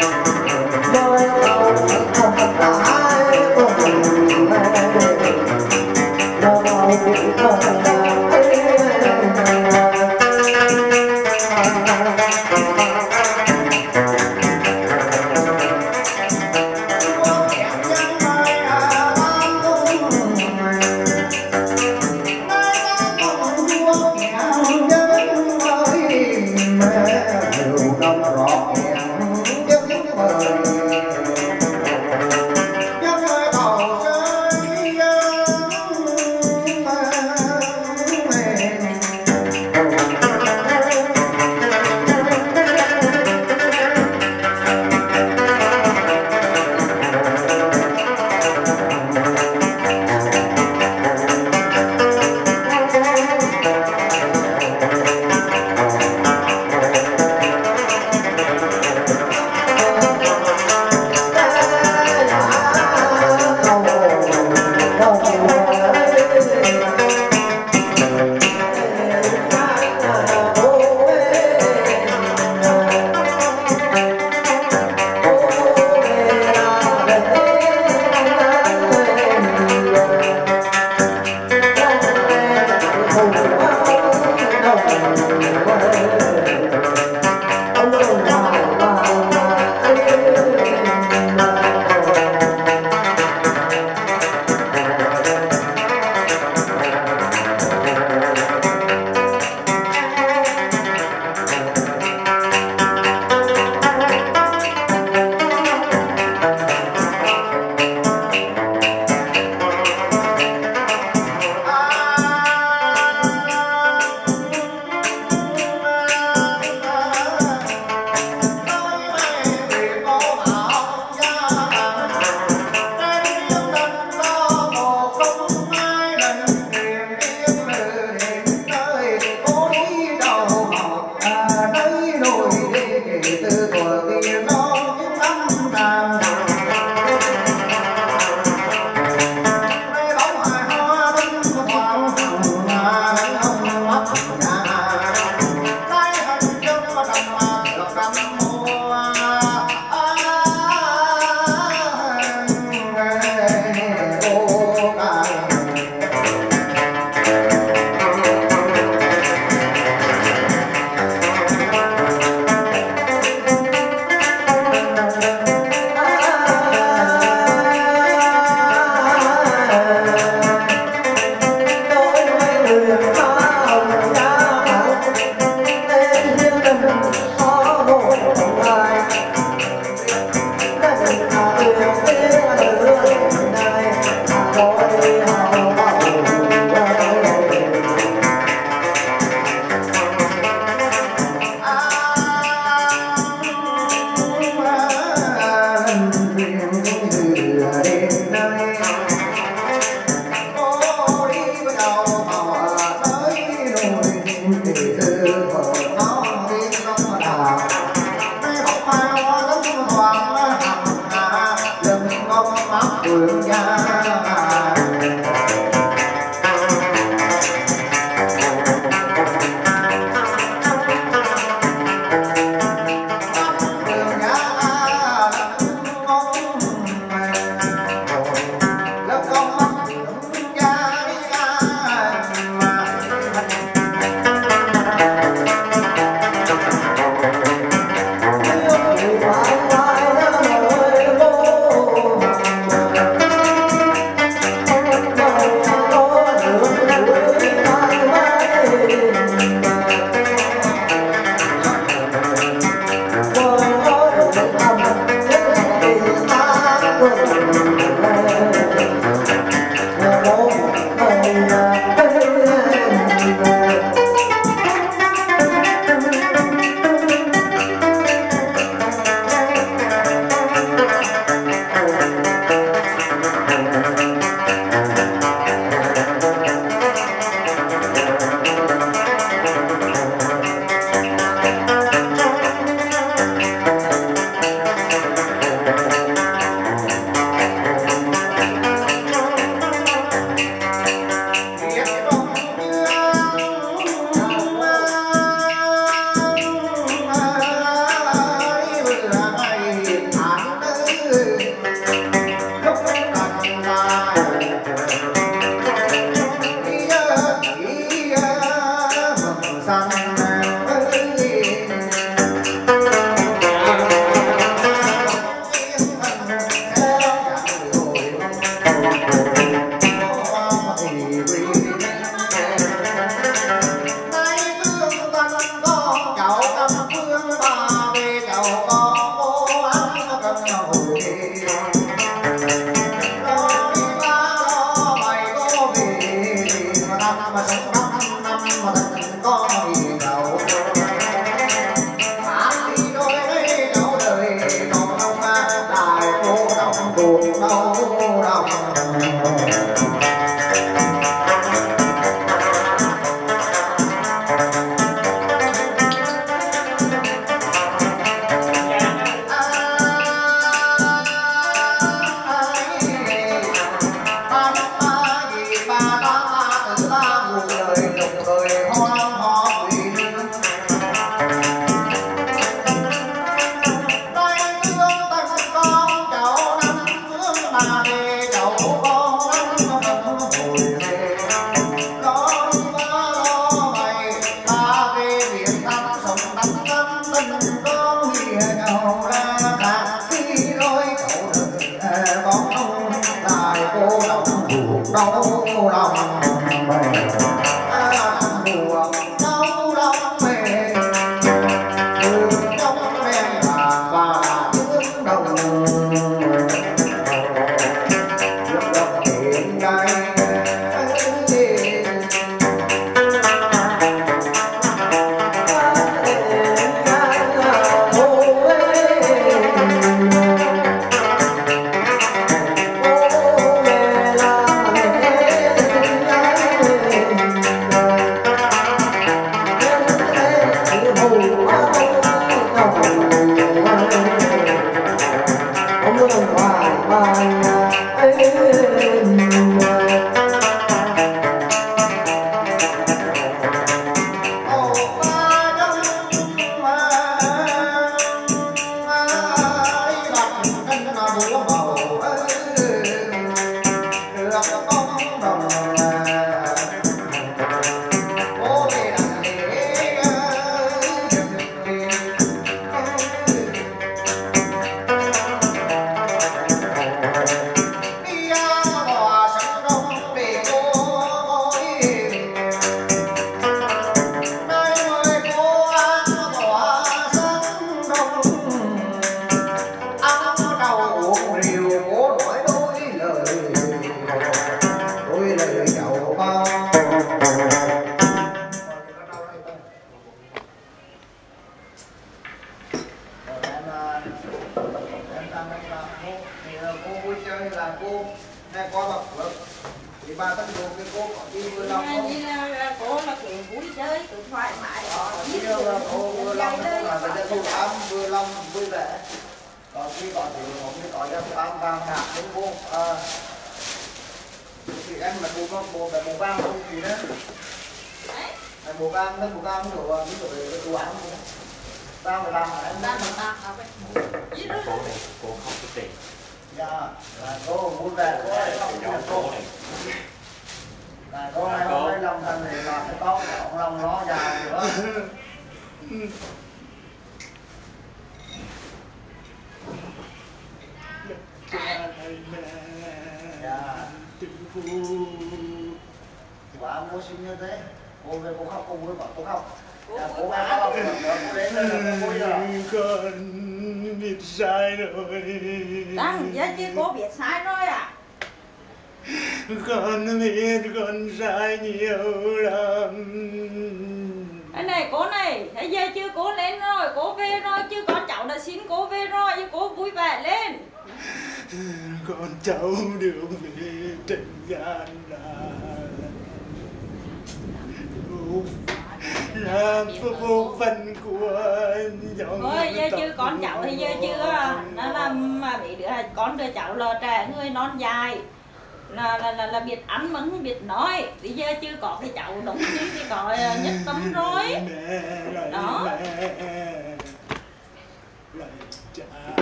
Là biết ăn mà không biết nói. Bây giờ chưa có cái cháu đúng như cái gọi nhất tâm rồi đó.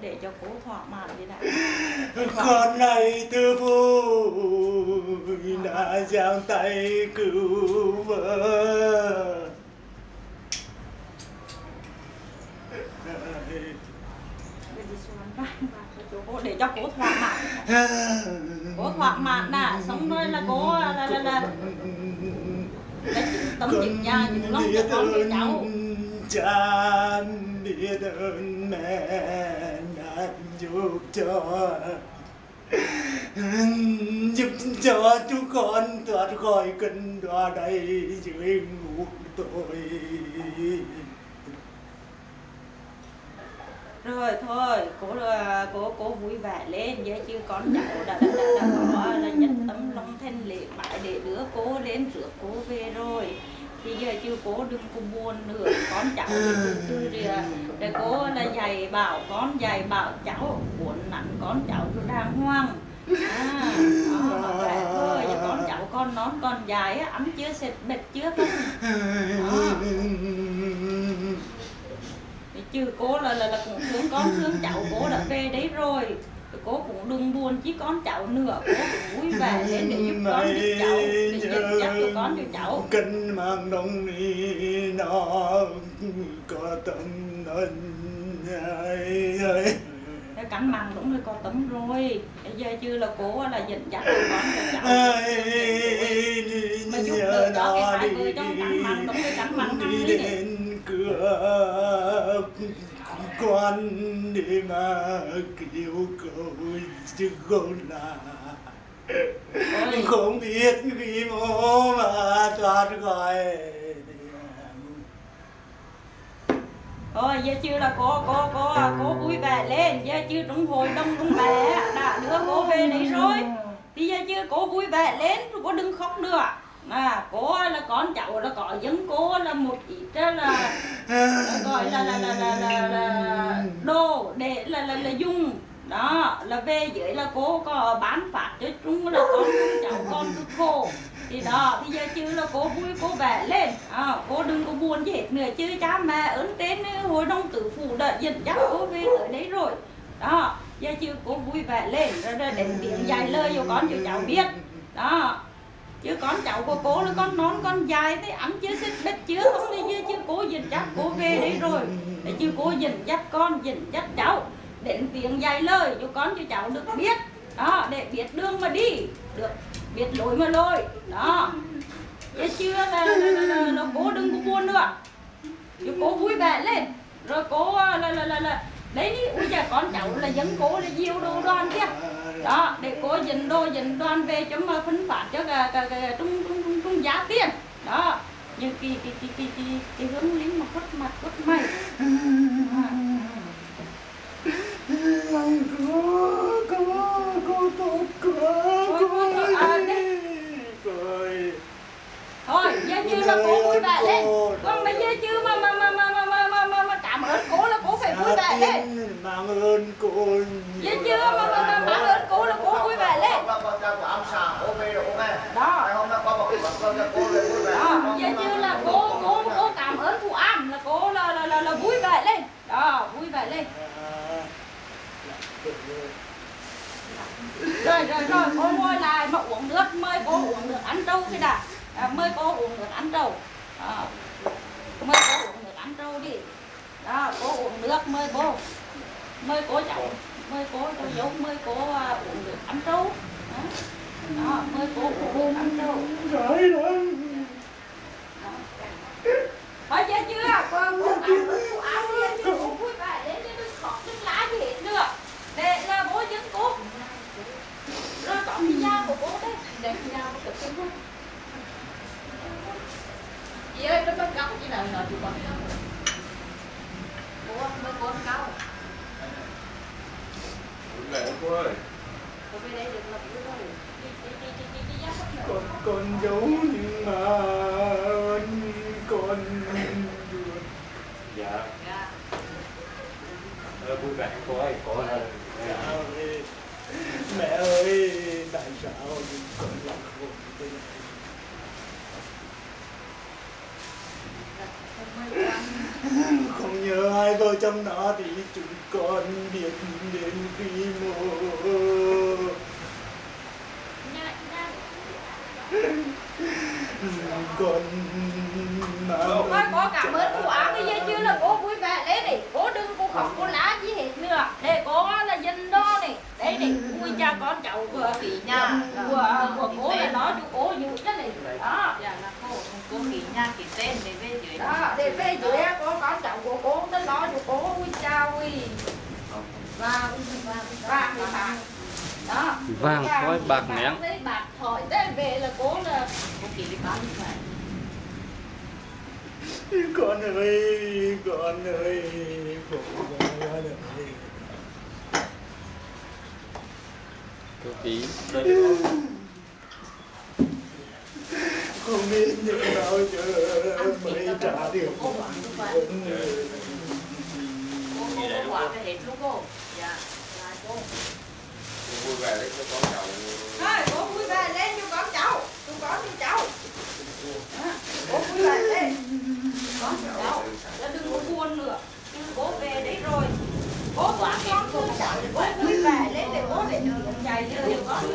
để cho cô thỏa mãn đi đã. Con này tư phu đã giang tay cứu vợ. Để cho cô thỏa mãn. Cô thỏa mãn nè, xong rồi là cô là tâm chịu nhà những lòng cho con cho cháu. Cha biết ơn mẹ đã giúp cho chúng con thoát khỏi cơn đọa đầy dưới ngục tội. Rồi thôi, cô vui vẻ lên với chứ con cháu đã có là nhất tấm lòng thanh lệ mãi để đứa cô đến rước cô về rồi. Thì giờ chứ cô đừng có buồn nữa, con cháu từ để cô là dạy bảo con, dạy bảo cháu buồn nặng con cháu cho đàng hoàng. Đó, vậy thôi, chứ con cháu con nón con dài á, ấm chưa sệt bệt chưa không? Chứ cô là cũng thương con thương cháu, cô đã về đấy rồi. Cô cũng đừng buồn chứ con cháu nữa, cô cũng vui vẻ lên để giúp con giúp cháu, để dẫn dắt cho con cho cháu. Cân mang đông đi nó có tâm ơn ơi. Cắn măng đúng rồi, có tấm rồi. Bây giờ chưa là cố là dẫn dắt con cho cháu. Mà giúp đỡ cho cái hai người trong cắn măng đúng rồi, cắn măng đi đến cửa quan để mà kêu cầu chứ không là không biết khi mô mà thoát khỏi. Thôi giờ chưa là cô vui vẻ lên, giờ chưa trong hội đông con bé đã đưa cô về đấy rồi. Thì giờ chưa cô vui vẻ lên, cô đừng khóc nữa. Cô là con cháu là có dân cô là một ít là gọi là đồ để là dùng. Đó là về dưới là cô có bán phát cho chúng là con cháu con cứ khổ. Thì đó, thì giờ chứ là cô vui cô vẻ lên, cô đừng có buồn gì hết nữa chứ cha mẹ ơn trên hội đồng tử phụ đã dẫn dắt cô về tới đấy rồi. Đó, giờ chứ cô vui vẻ lên, rồi đến tiếng dạy lời cho con cho cháu biết. Đó, chứ con cháu của cô là con nón con dài thế ăn chưa xích bếp chưa không thì chứ cô dẫn dắt cô về đấy rồi. Để chứ cô dẫn dắt con, dẫn dắt cháu đến tiếng dạy lời cho con cho cháu được biết. Đó, để biết đường mà đi, được biết lối mà lối. Đó, chứ chưa là cô đừng có buồn nữa, chứ cô vui vẻ lên. Rồi cô là đấy đi, ui giời, con cháu là dẫn cô là diêu đồ đoàn kia. Đó, để cô dẫn đồ dẫn đoàn về cho mà phân phát cho cái trung giá tiền. Đó, như cái hướng lính mà khuất mặt khuất mày. Cô tốt quá. Thôi, giờ như là cô vui vẻ lên. Còn bây giờ chứ mà cảm ơn cô là cô phải vui vẻ lên. Mang ơn cô. Giờ chưa mà mang ơn cô là cô vui vẻ lên. Đó. Đó, giờ như là cô cảm ơn phụ am là cô là vui vẻ lên. Đó, vui vẻ lên. Rồi, cô ngồi lại mà uống nước, mời cô uống nước ăn trâu cái đã. Mời cô uống nước ăn trâu. Mời cô uống nước ăn trâu đi. Đó, cô uống nước, mời cô cháu, mời cô dâu, mời cô uống nước ăn trâu. Đó, mời cô uống nước ăn trâu. Rồi lắm. Thôi chưa chưa, cô ăn đi, cô vui vẻ lên, đừng khóc, đừng lá gì hết nữa. Để là bố dẫn cô. Rồi có cái dao của cô đấy. Để cái dao của cô đấy. Chị ơi, nó bắt góc chứ nào ngờ chị còn không. Mới cô nó cao. Đúng rồi cô ơi. Cô về đây được lập nữa rồi. Chị dao bắt nữa. Con giấu nhưng mà con... Dạ. Dạ. Vui vẻ cô ơi, cô ơi. Mẹ ơi, tại sao con làm khổ thế này? Không may Không nhớ hai vợ chồng nó thì chúng con biết đến quy mô. Con Thôi cô cảm ơn cô Á bây giờ chưa là cô vui vẻ lên đi. Cô đừng cô khóc cô lá gì hết nữa. Để cô là dân đó này. Đấy này vui cha con cháu của Kỳ nha. của cô là nó chú cô nhiều chứ này. Đó. Dạ là cô kỳ nha, kỳ tên để về dưới đó. Đó, để về dưới cô con cháu của cô nó lo chú cô vui cha vui. Và đó. Vàng thỏi bạc nén. Đấy bạc thỏi đấy về là cô Cô kỳ đi bán như vậy. con ơi, khổ con ơi. Cô ký. Không biết như nào chờ mới trả được. Cô quả cái hết lúc cô. Dạ, là cô. Vui vẻ lên cho con cháu. Thôi, cô vui vẻ lên cho con cháu. Cô vui vẻ lên. Con cháu. Là đừng có buồn nữa. Cô về đấy rồi. Cô quả con thương cháu. Cô vui vẻ lên để cô để chạy đi được con.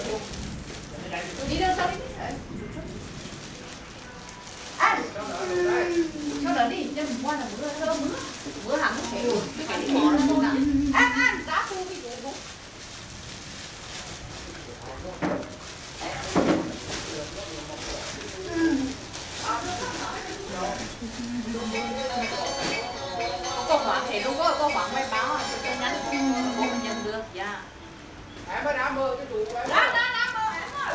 Đi đâu sao đi? Ăn. Cho nó đi, cho mình qua là bữa hẳn phải rồi. Cái đi bỏ nó thôi. Ăn, cá phu đi bố. Cô khoảng thì lúc đó cô khoảng may báo cho nhắn cô nhận được. Dạ. Em mới đã mơ cái chủ của em. Đó, mơ em ơi.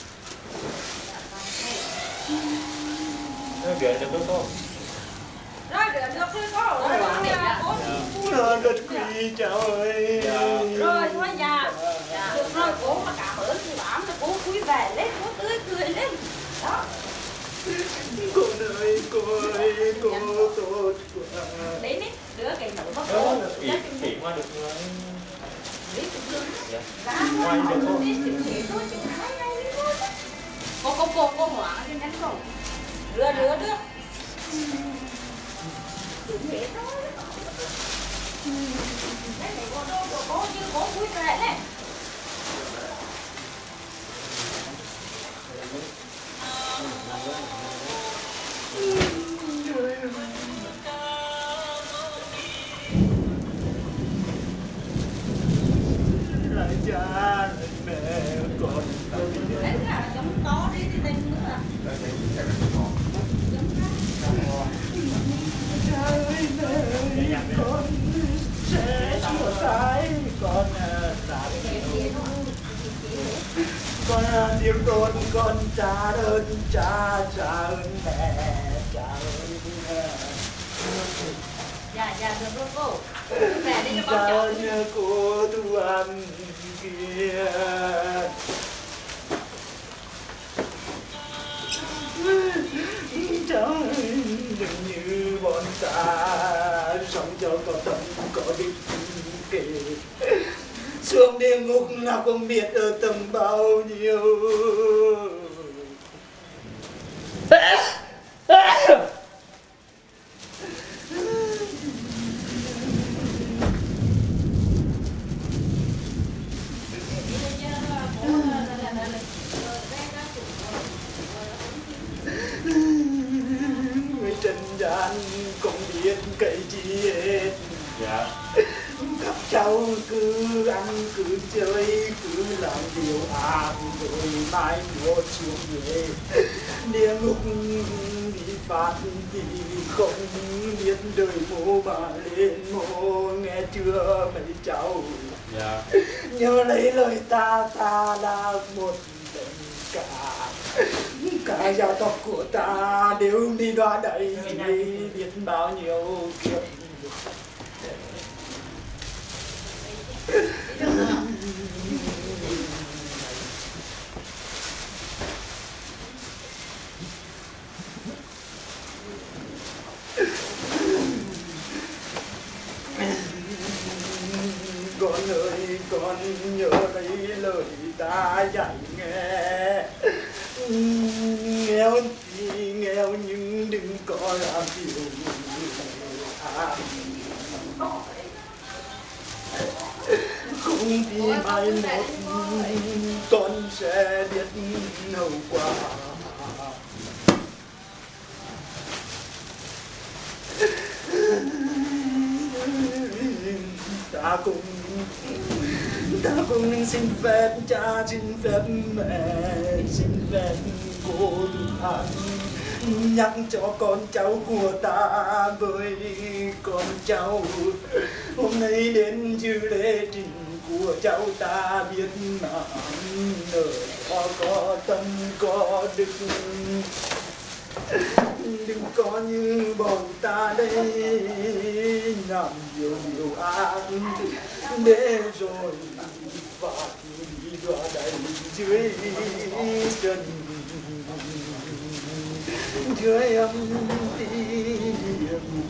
Nó ghé cho cô. Rồi, được rồi cô. Rồi, cô. Nó rất quý cháu ơi. Rồi, thôi dạ. Được rồi, cô mà cảm ơn chị bám là cô vui vẻ lên, cô tươi cười lên. Đó. Con ơi, cô tốt quá. Đến đi, đưa cái nấu bắp cô. Chỉ qua được rồi. Đi chụp lưng. Dạ. Đã, cô đi chụp nhẹ thôi, chụp hai ngày đi thôi. Cô hoảng trên nhắn cô. Đưa. Chụp nhẹ thôi. Đây này cô đô của cô như cô vui vẻ lên. Lại cha, lại mẹ, con Đấy là giống to đi thì tình nữa. cha ơi, mẹ, con sẽ sửa sai, con làm con điềm đồn, con trả ơn cha ơn mẹ, cha ơn Dạ, được rồi cô. Vui vẻ đi cho con cha cháu. ơn cô thu anh kia. Cháu ơi, đừng như bọn ta sống cho có tâm có định kể. Xuống địa ngục nào không biết ở tầng bao nhiêu. Người trần gian không biết cái gì hết. Dạ. Các cháu cứ ăn cứ chơi cứ làm điều ác rồi mai một chiều về địa ngục bị phạt thì không biết đời mô mà lên mô, nghe chưa mấy cháu? Dạ. Nhớ lấy lời ta là một đồng cả gia tộc của ta đều đi đoạt đầy biết bao nhiêu kiếp. Con ơi, con nhớ lấy lời ta dạy nghe. Nghèo thì nghèo nhưng đừng có làm điều không thì mai một con sẽ biết hậu quả. Ta cùng xin phép cha, xin phép mẹ, xin phép cô An nhắc cho con cháu của ta với con cháu hôm nay đến dự lễ trình của cháu ta biết mà nở có tâm có đức, đừng có như bọn ta đây làm nhiều ác để rồi phạt đi đọa đầy dưới chân, dưới âm ti địa ngục.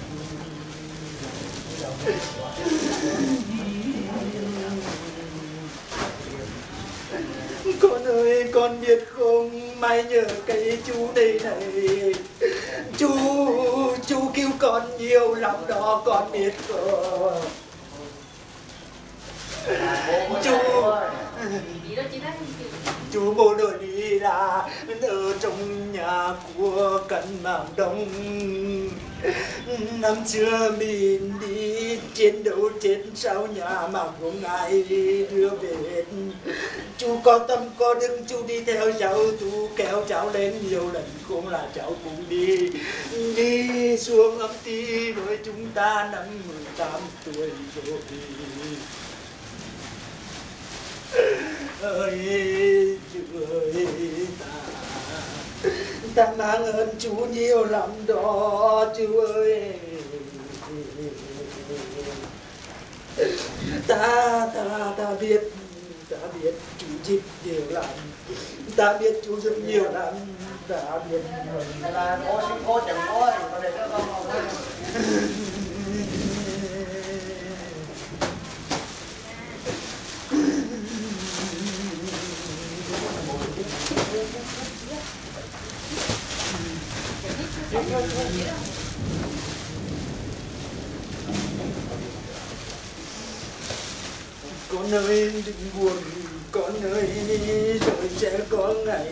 Con ơi, con biết không, mai nhờ cái chú đây này, chú kêu con nhiều lắm đó, con biết không? Chú bộ đội đi là ở trong nhà của cận Mạng Đông. Năm xưa mình đi chiến đấu chết sau nhà mà không ai đưa về. Chú có tâm có đức, chú đi theo cháu, chú kéo cháu lên nhiều lần cũng là cháu cũng đi xuống âm ti rồi chúng ta 58 tuổi rồi. Ơi chú ơi, ta mang ơn chú nhiều lắm đó chú ơi. Ta biết chú giúp nhiều lắm, ta biết chú giúp nhiều lắm, ta biết là cô xin cô chẳng thôi, còn để cho con học thôi. Con ơi đừng buồn, con ơi rồi sẽ có ngày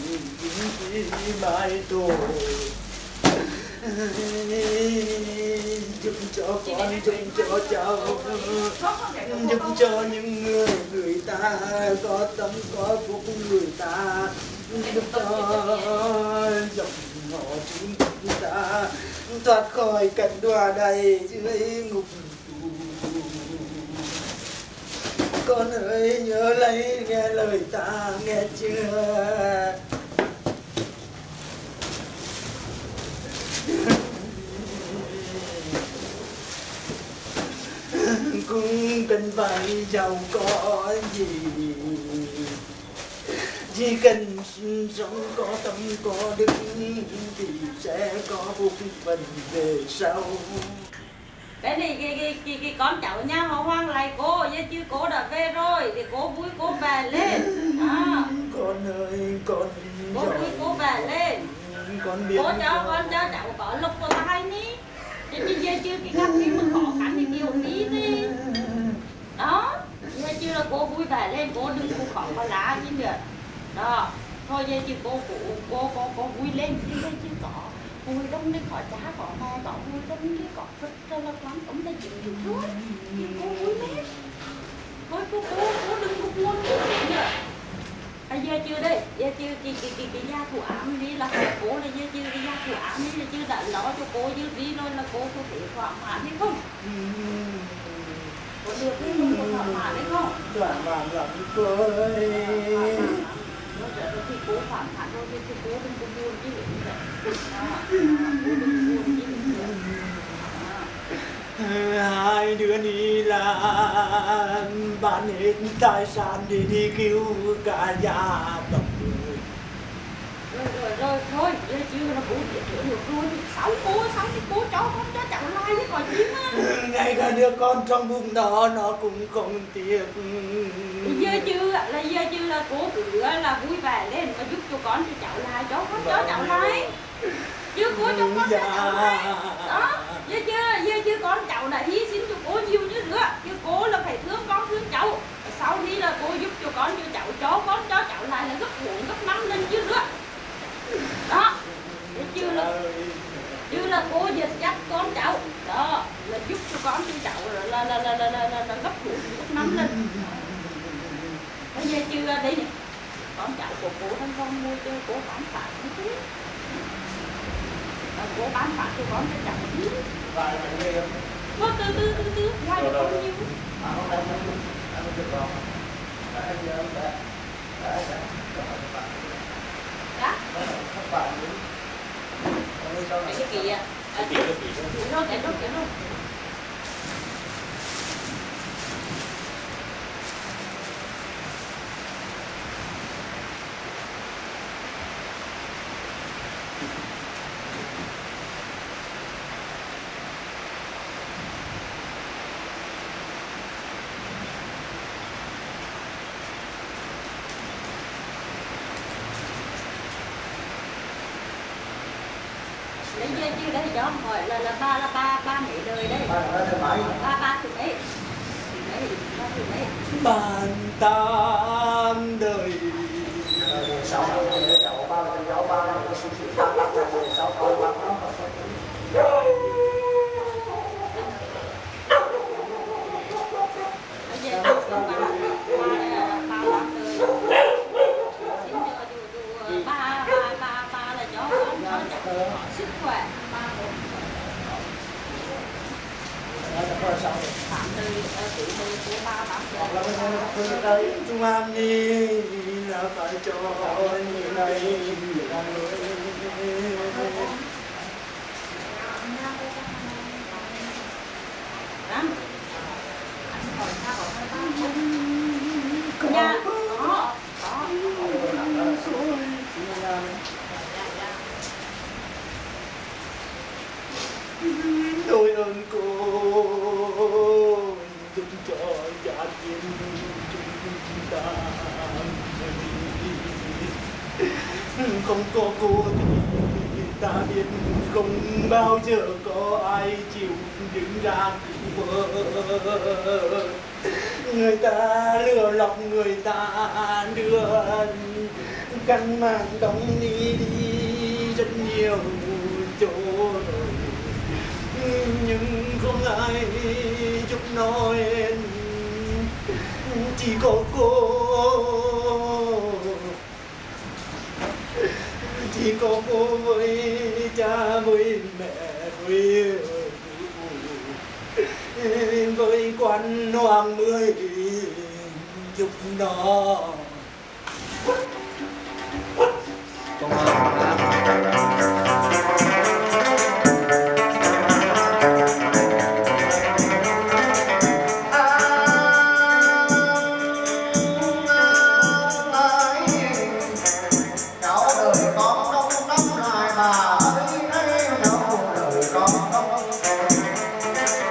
mai thôi. Giúp cho con, giúp cho cháu, giúp cho những người ta có tâm có phúc, người ta giúp cho dòng họ chúng ta thoát khỏi cảnh đọa đầy dưới ngục tù. Con ơi nhớ lấy nghe lời ta nghe chưa? Cũng cần phải giàu có gì, chỉ cần sống có tâm có đức thì sẽ có phúc phần về sau. Cái này cái con cháu nha, họ hoang lại cô, chứ chứ cô đã về rồi thì cô vui cô về lên. Con ơi con cô vui cô về lên, con biết cô cho cháu có lúc có tay ní, chứ chứ cái gặp cái mà khó khăn thì nhiều tí đi đó, chứ là cô vui vẻ lên, cô đừng cô khó có lá chứ nữa đó thôi. Chứ cô vui lên chứ có vui đông đi, có cha có mẹ có vui đông đi, có phật cho là quán cũng đã chịu được thôi, thì cô vui lên thôi. Cô đừng có buồn nữa. Giờ chưa đây, giờ chưa cái gia thủ ám đi là cô là giờ chưa cái gia thủ ám đi là chưa đã lo cho cô chứ đi rồi là cô có thể thỏa mãn hay không? Có được hay không, có thỏa mãn hay không? Thỏa mãn lắm cô ơi. Thì cô thỏa mãn thôi thì cô đừng có buồn chứ vậy. Cô đừng buồn chứ vậy. Hai đứa đi là bán hết tài sản để đi cứu cả gia tộc. Rồi thôi, giờ chưa là cô biết được rồi. Sáu thì cô cho con cho cháu lại chứ còn gì mà. Ngay cả đứa con trong bụng đó nó cũng không tiếc. Giờ chưa là cô cứ là vui vẻ lên mà giúp cho con cho cháu lại, cho con cho cháu lại. Chứ cô cho con cho cháu lại. Đó, giờ chưa cháu đã hy sinh cho cô nhiều như nữa, chứ cô là phải thương con thương cháu. Sau khi là cô giúp cho con cho cháu, cho con cho cháu lại là gấp 4 gấp 5 lần chứ nữa. Đó, chứ là cô giật dắt con cháu, đó là giúp cho con cho cháu là gấp 4 gấp 5 lần. Bây giờ chưa đây nè, con cháu của cô đang con mua cho cô bán phạt như thế. Cô bán phạt cho con cho cháu. Vài bạn nghe không? Cô từ ngoài được không nhiều. Không đang ăn được không? Đã giờ đã Dạ. các bạn Cái kìa. Nó cái nó. Đấy chứ đấy cho hỏi là ba mấy đời đấy. Ba từ đấy. Từ đấy. Bàn tam đời. Sáu cháu ba là cháu ba là số ba là sáu con ba nó. Bây giờ ba là cho con sức khỏe. Chúng anh đi là phải cho như này là người. Nhà Đôi ơn cô giúp cho gia đình chúng ta. Không có cô thì ta biết không bao giờ có ai chịu đứng ra cứu vợ. Người ta lừa lọc, người ta đưa căn mạng đóng đi rất nhiều chỗ rồi, nhưng không ai giúp nói, chỉ có cô, chỉ có cô với cha với mẹ với quan hoàng mới giúp nó.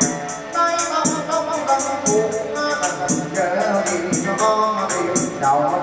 Đầu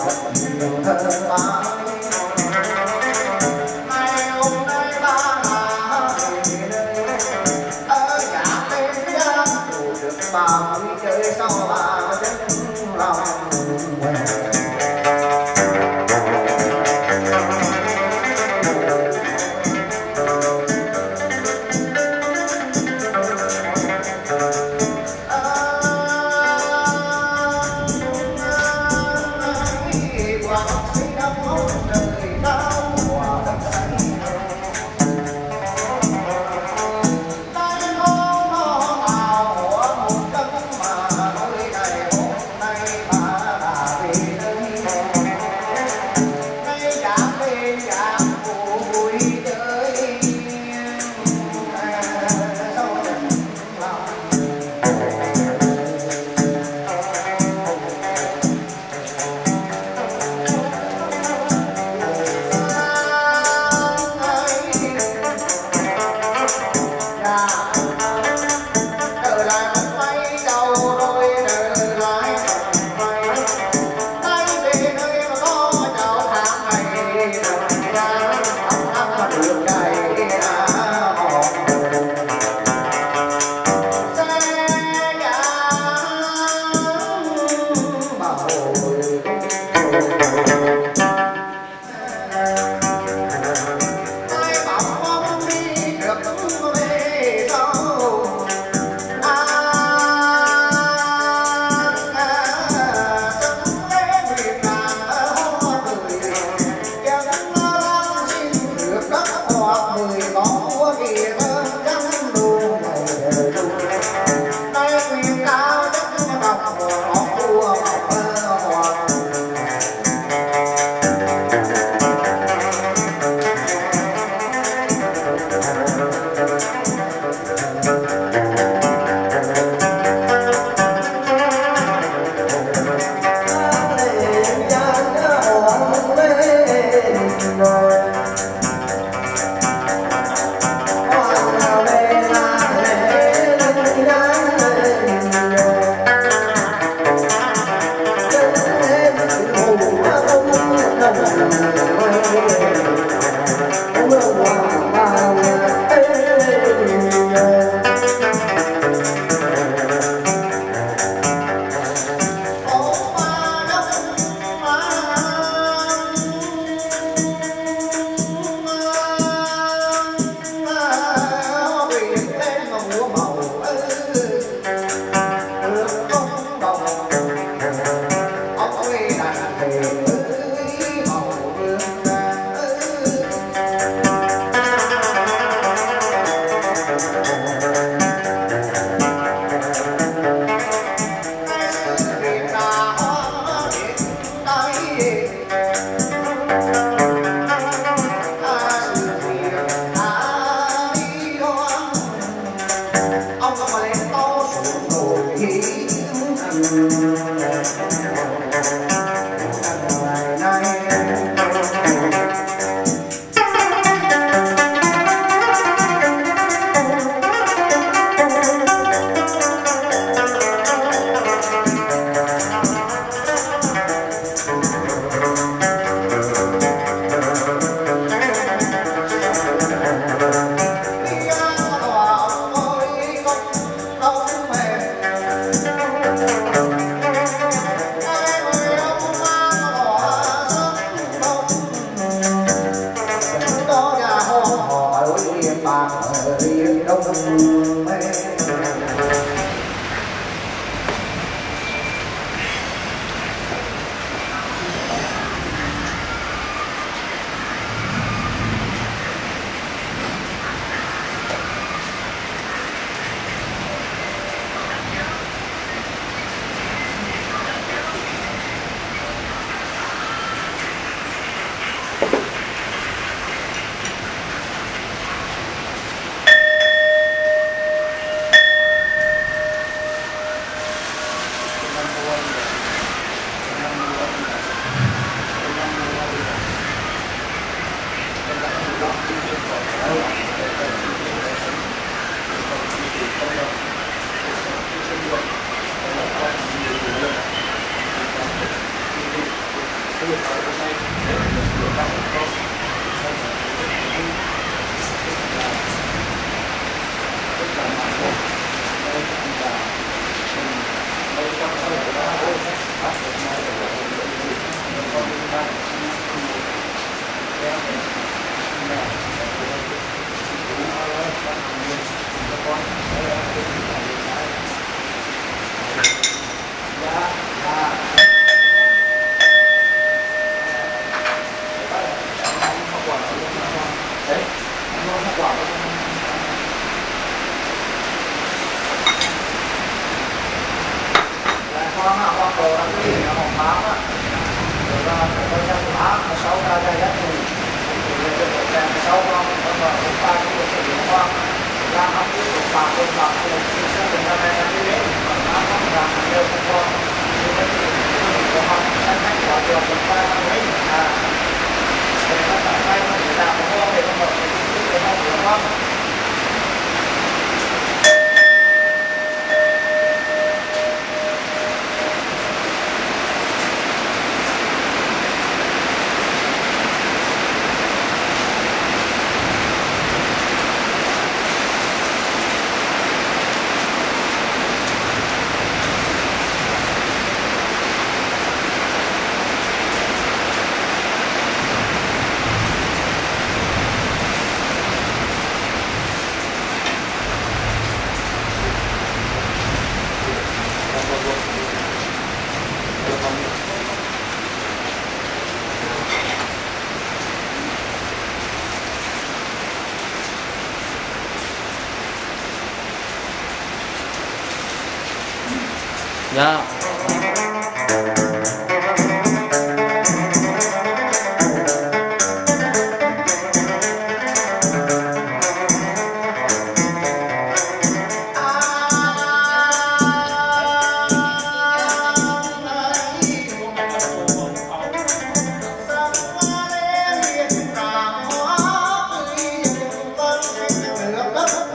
Dạ.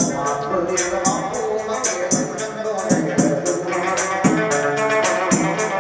Hãy subscribe cho kênh Ghiền Mì Gõ để không bỏ lỡ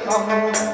không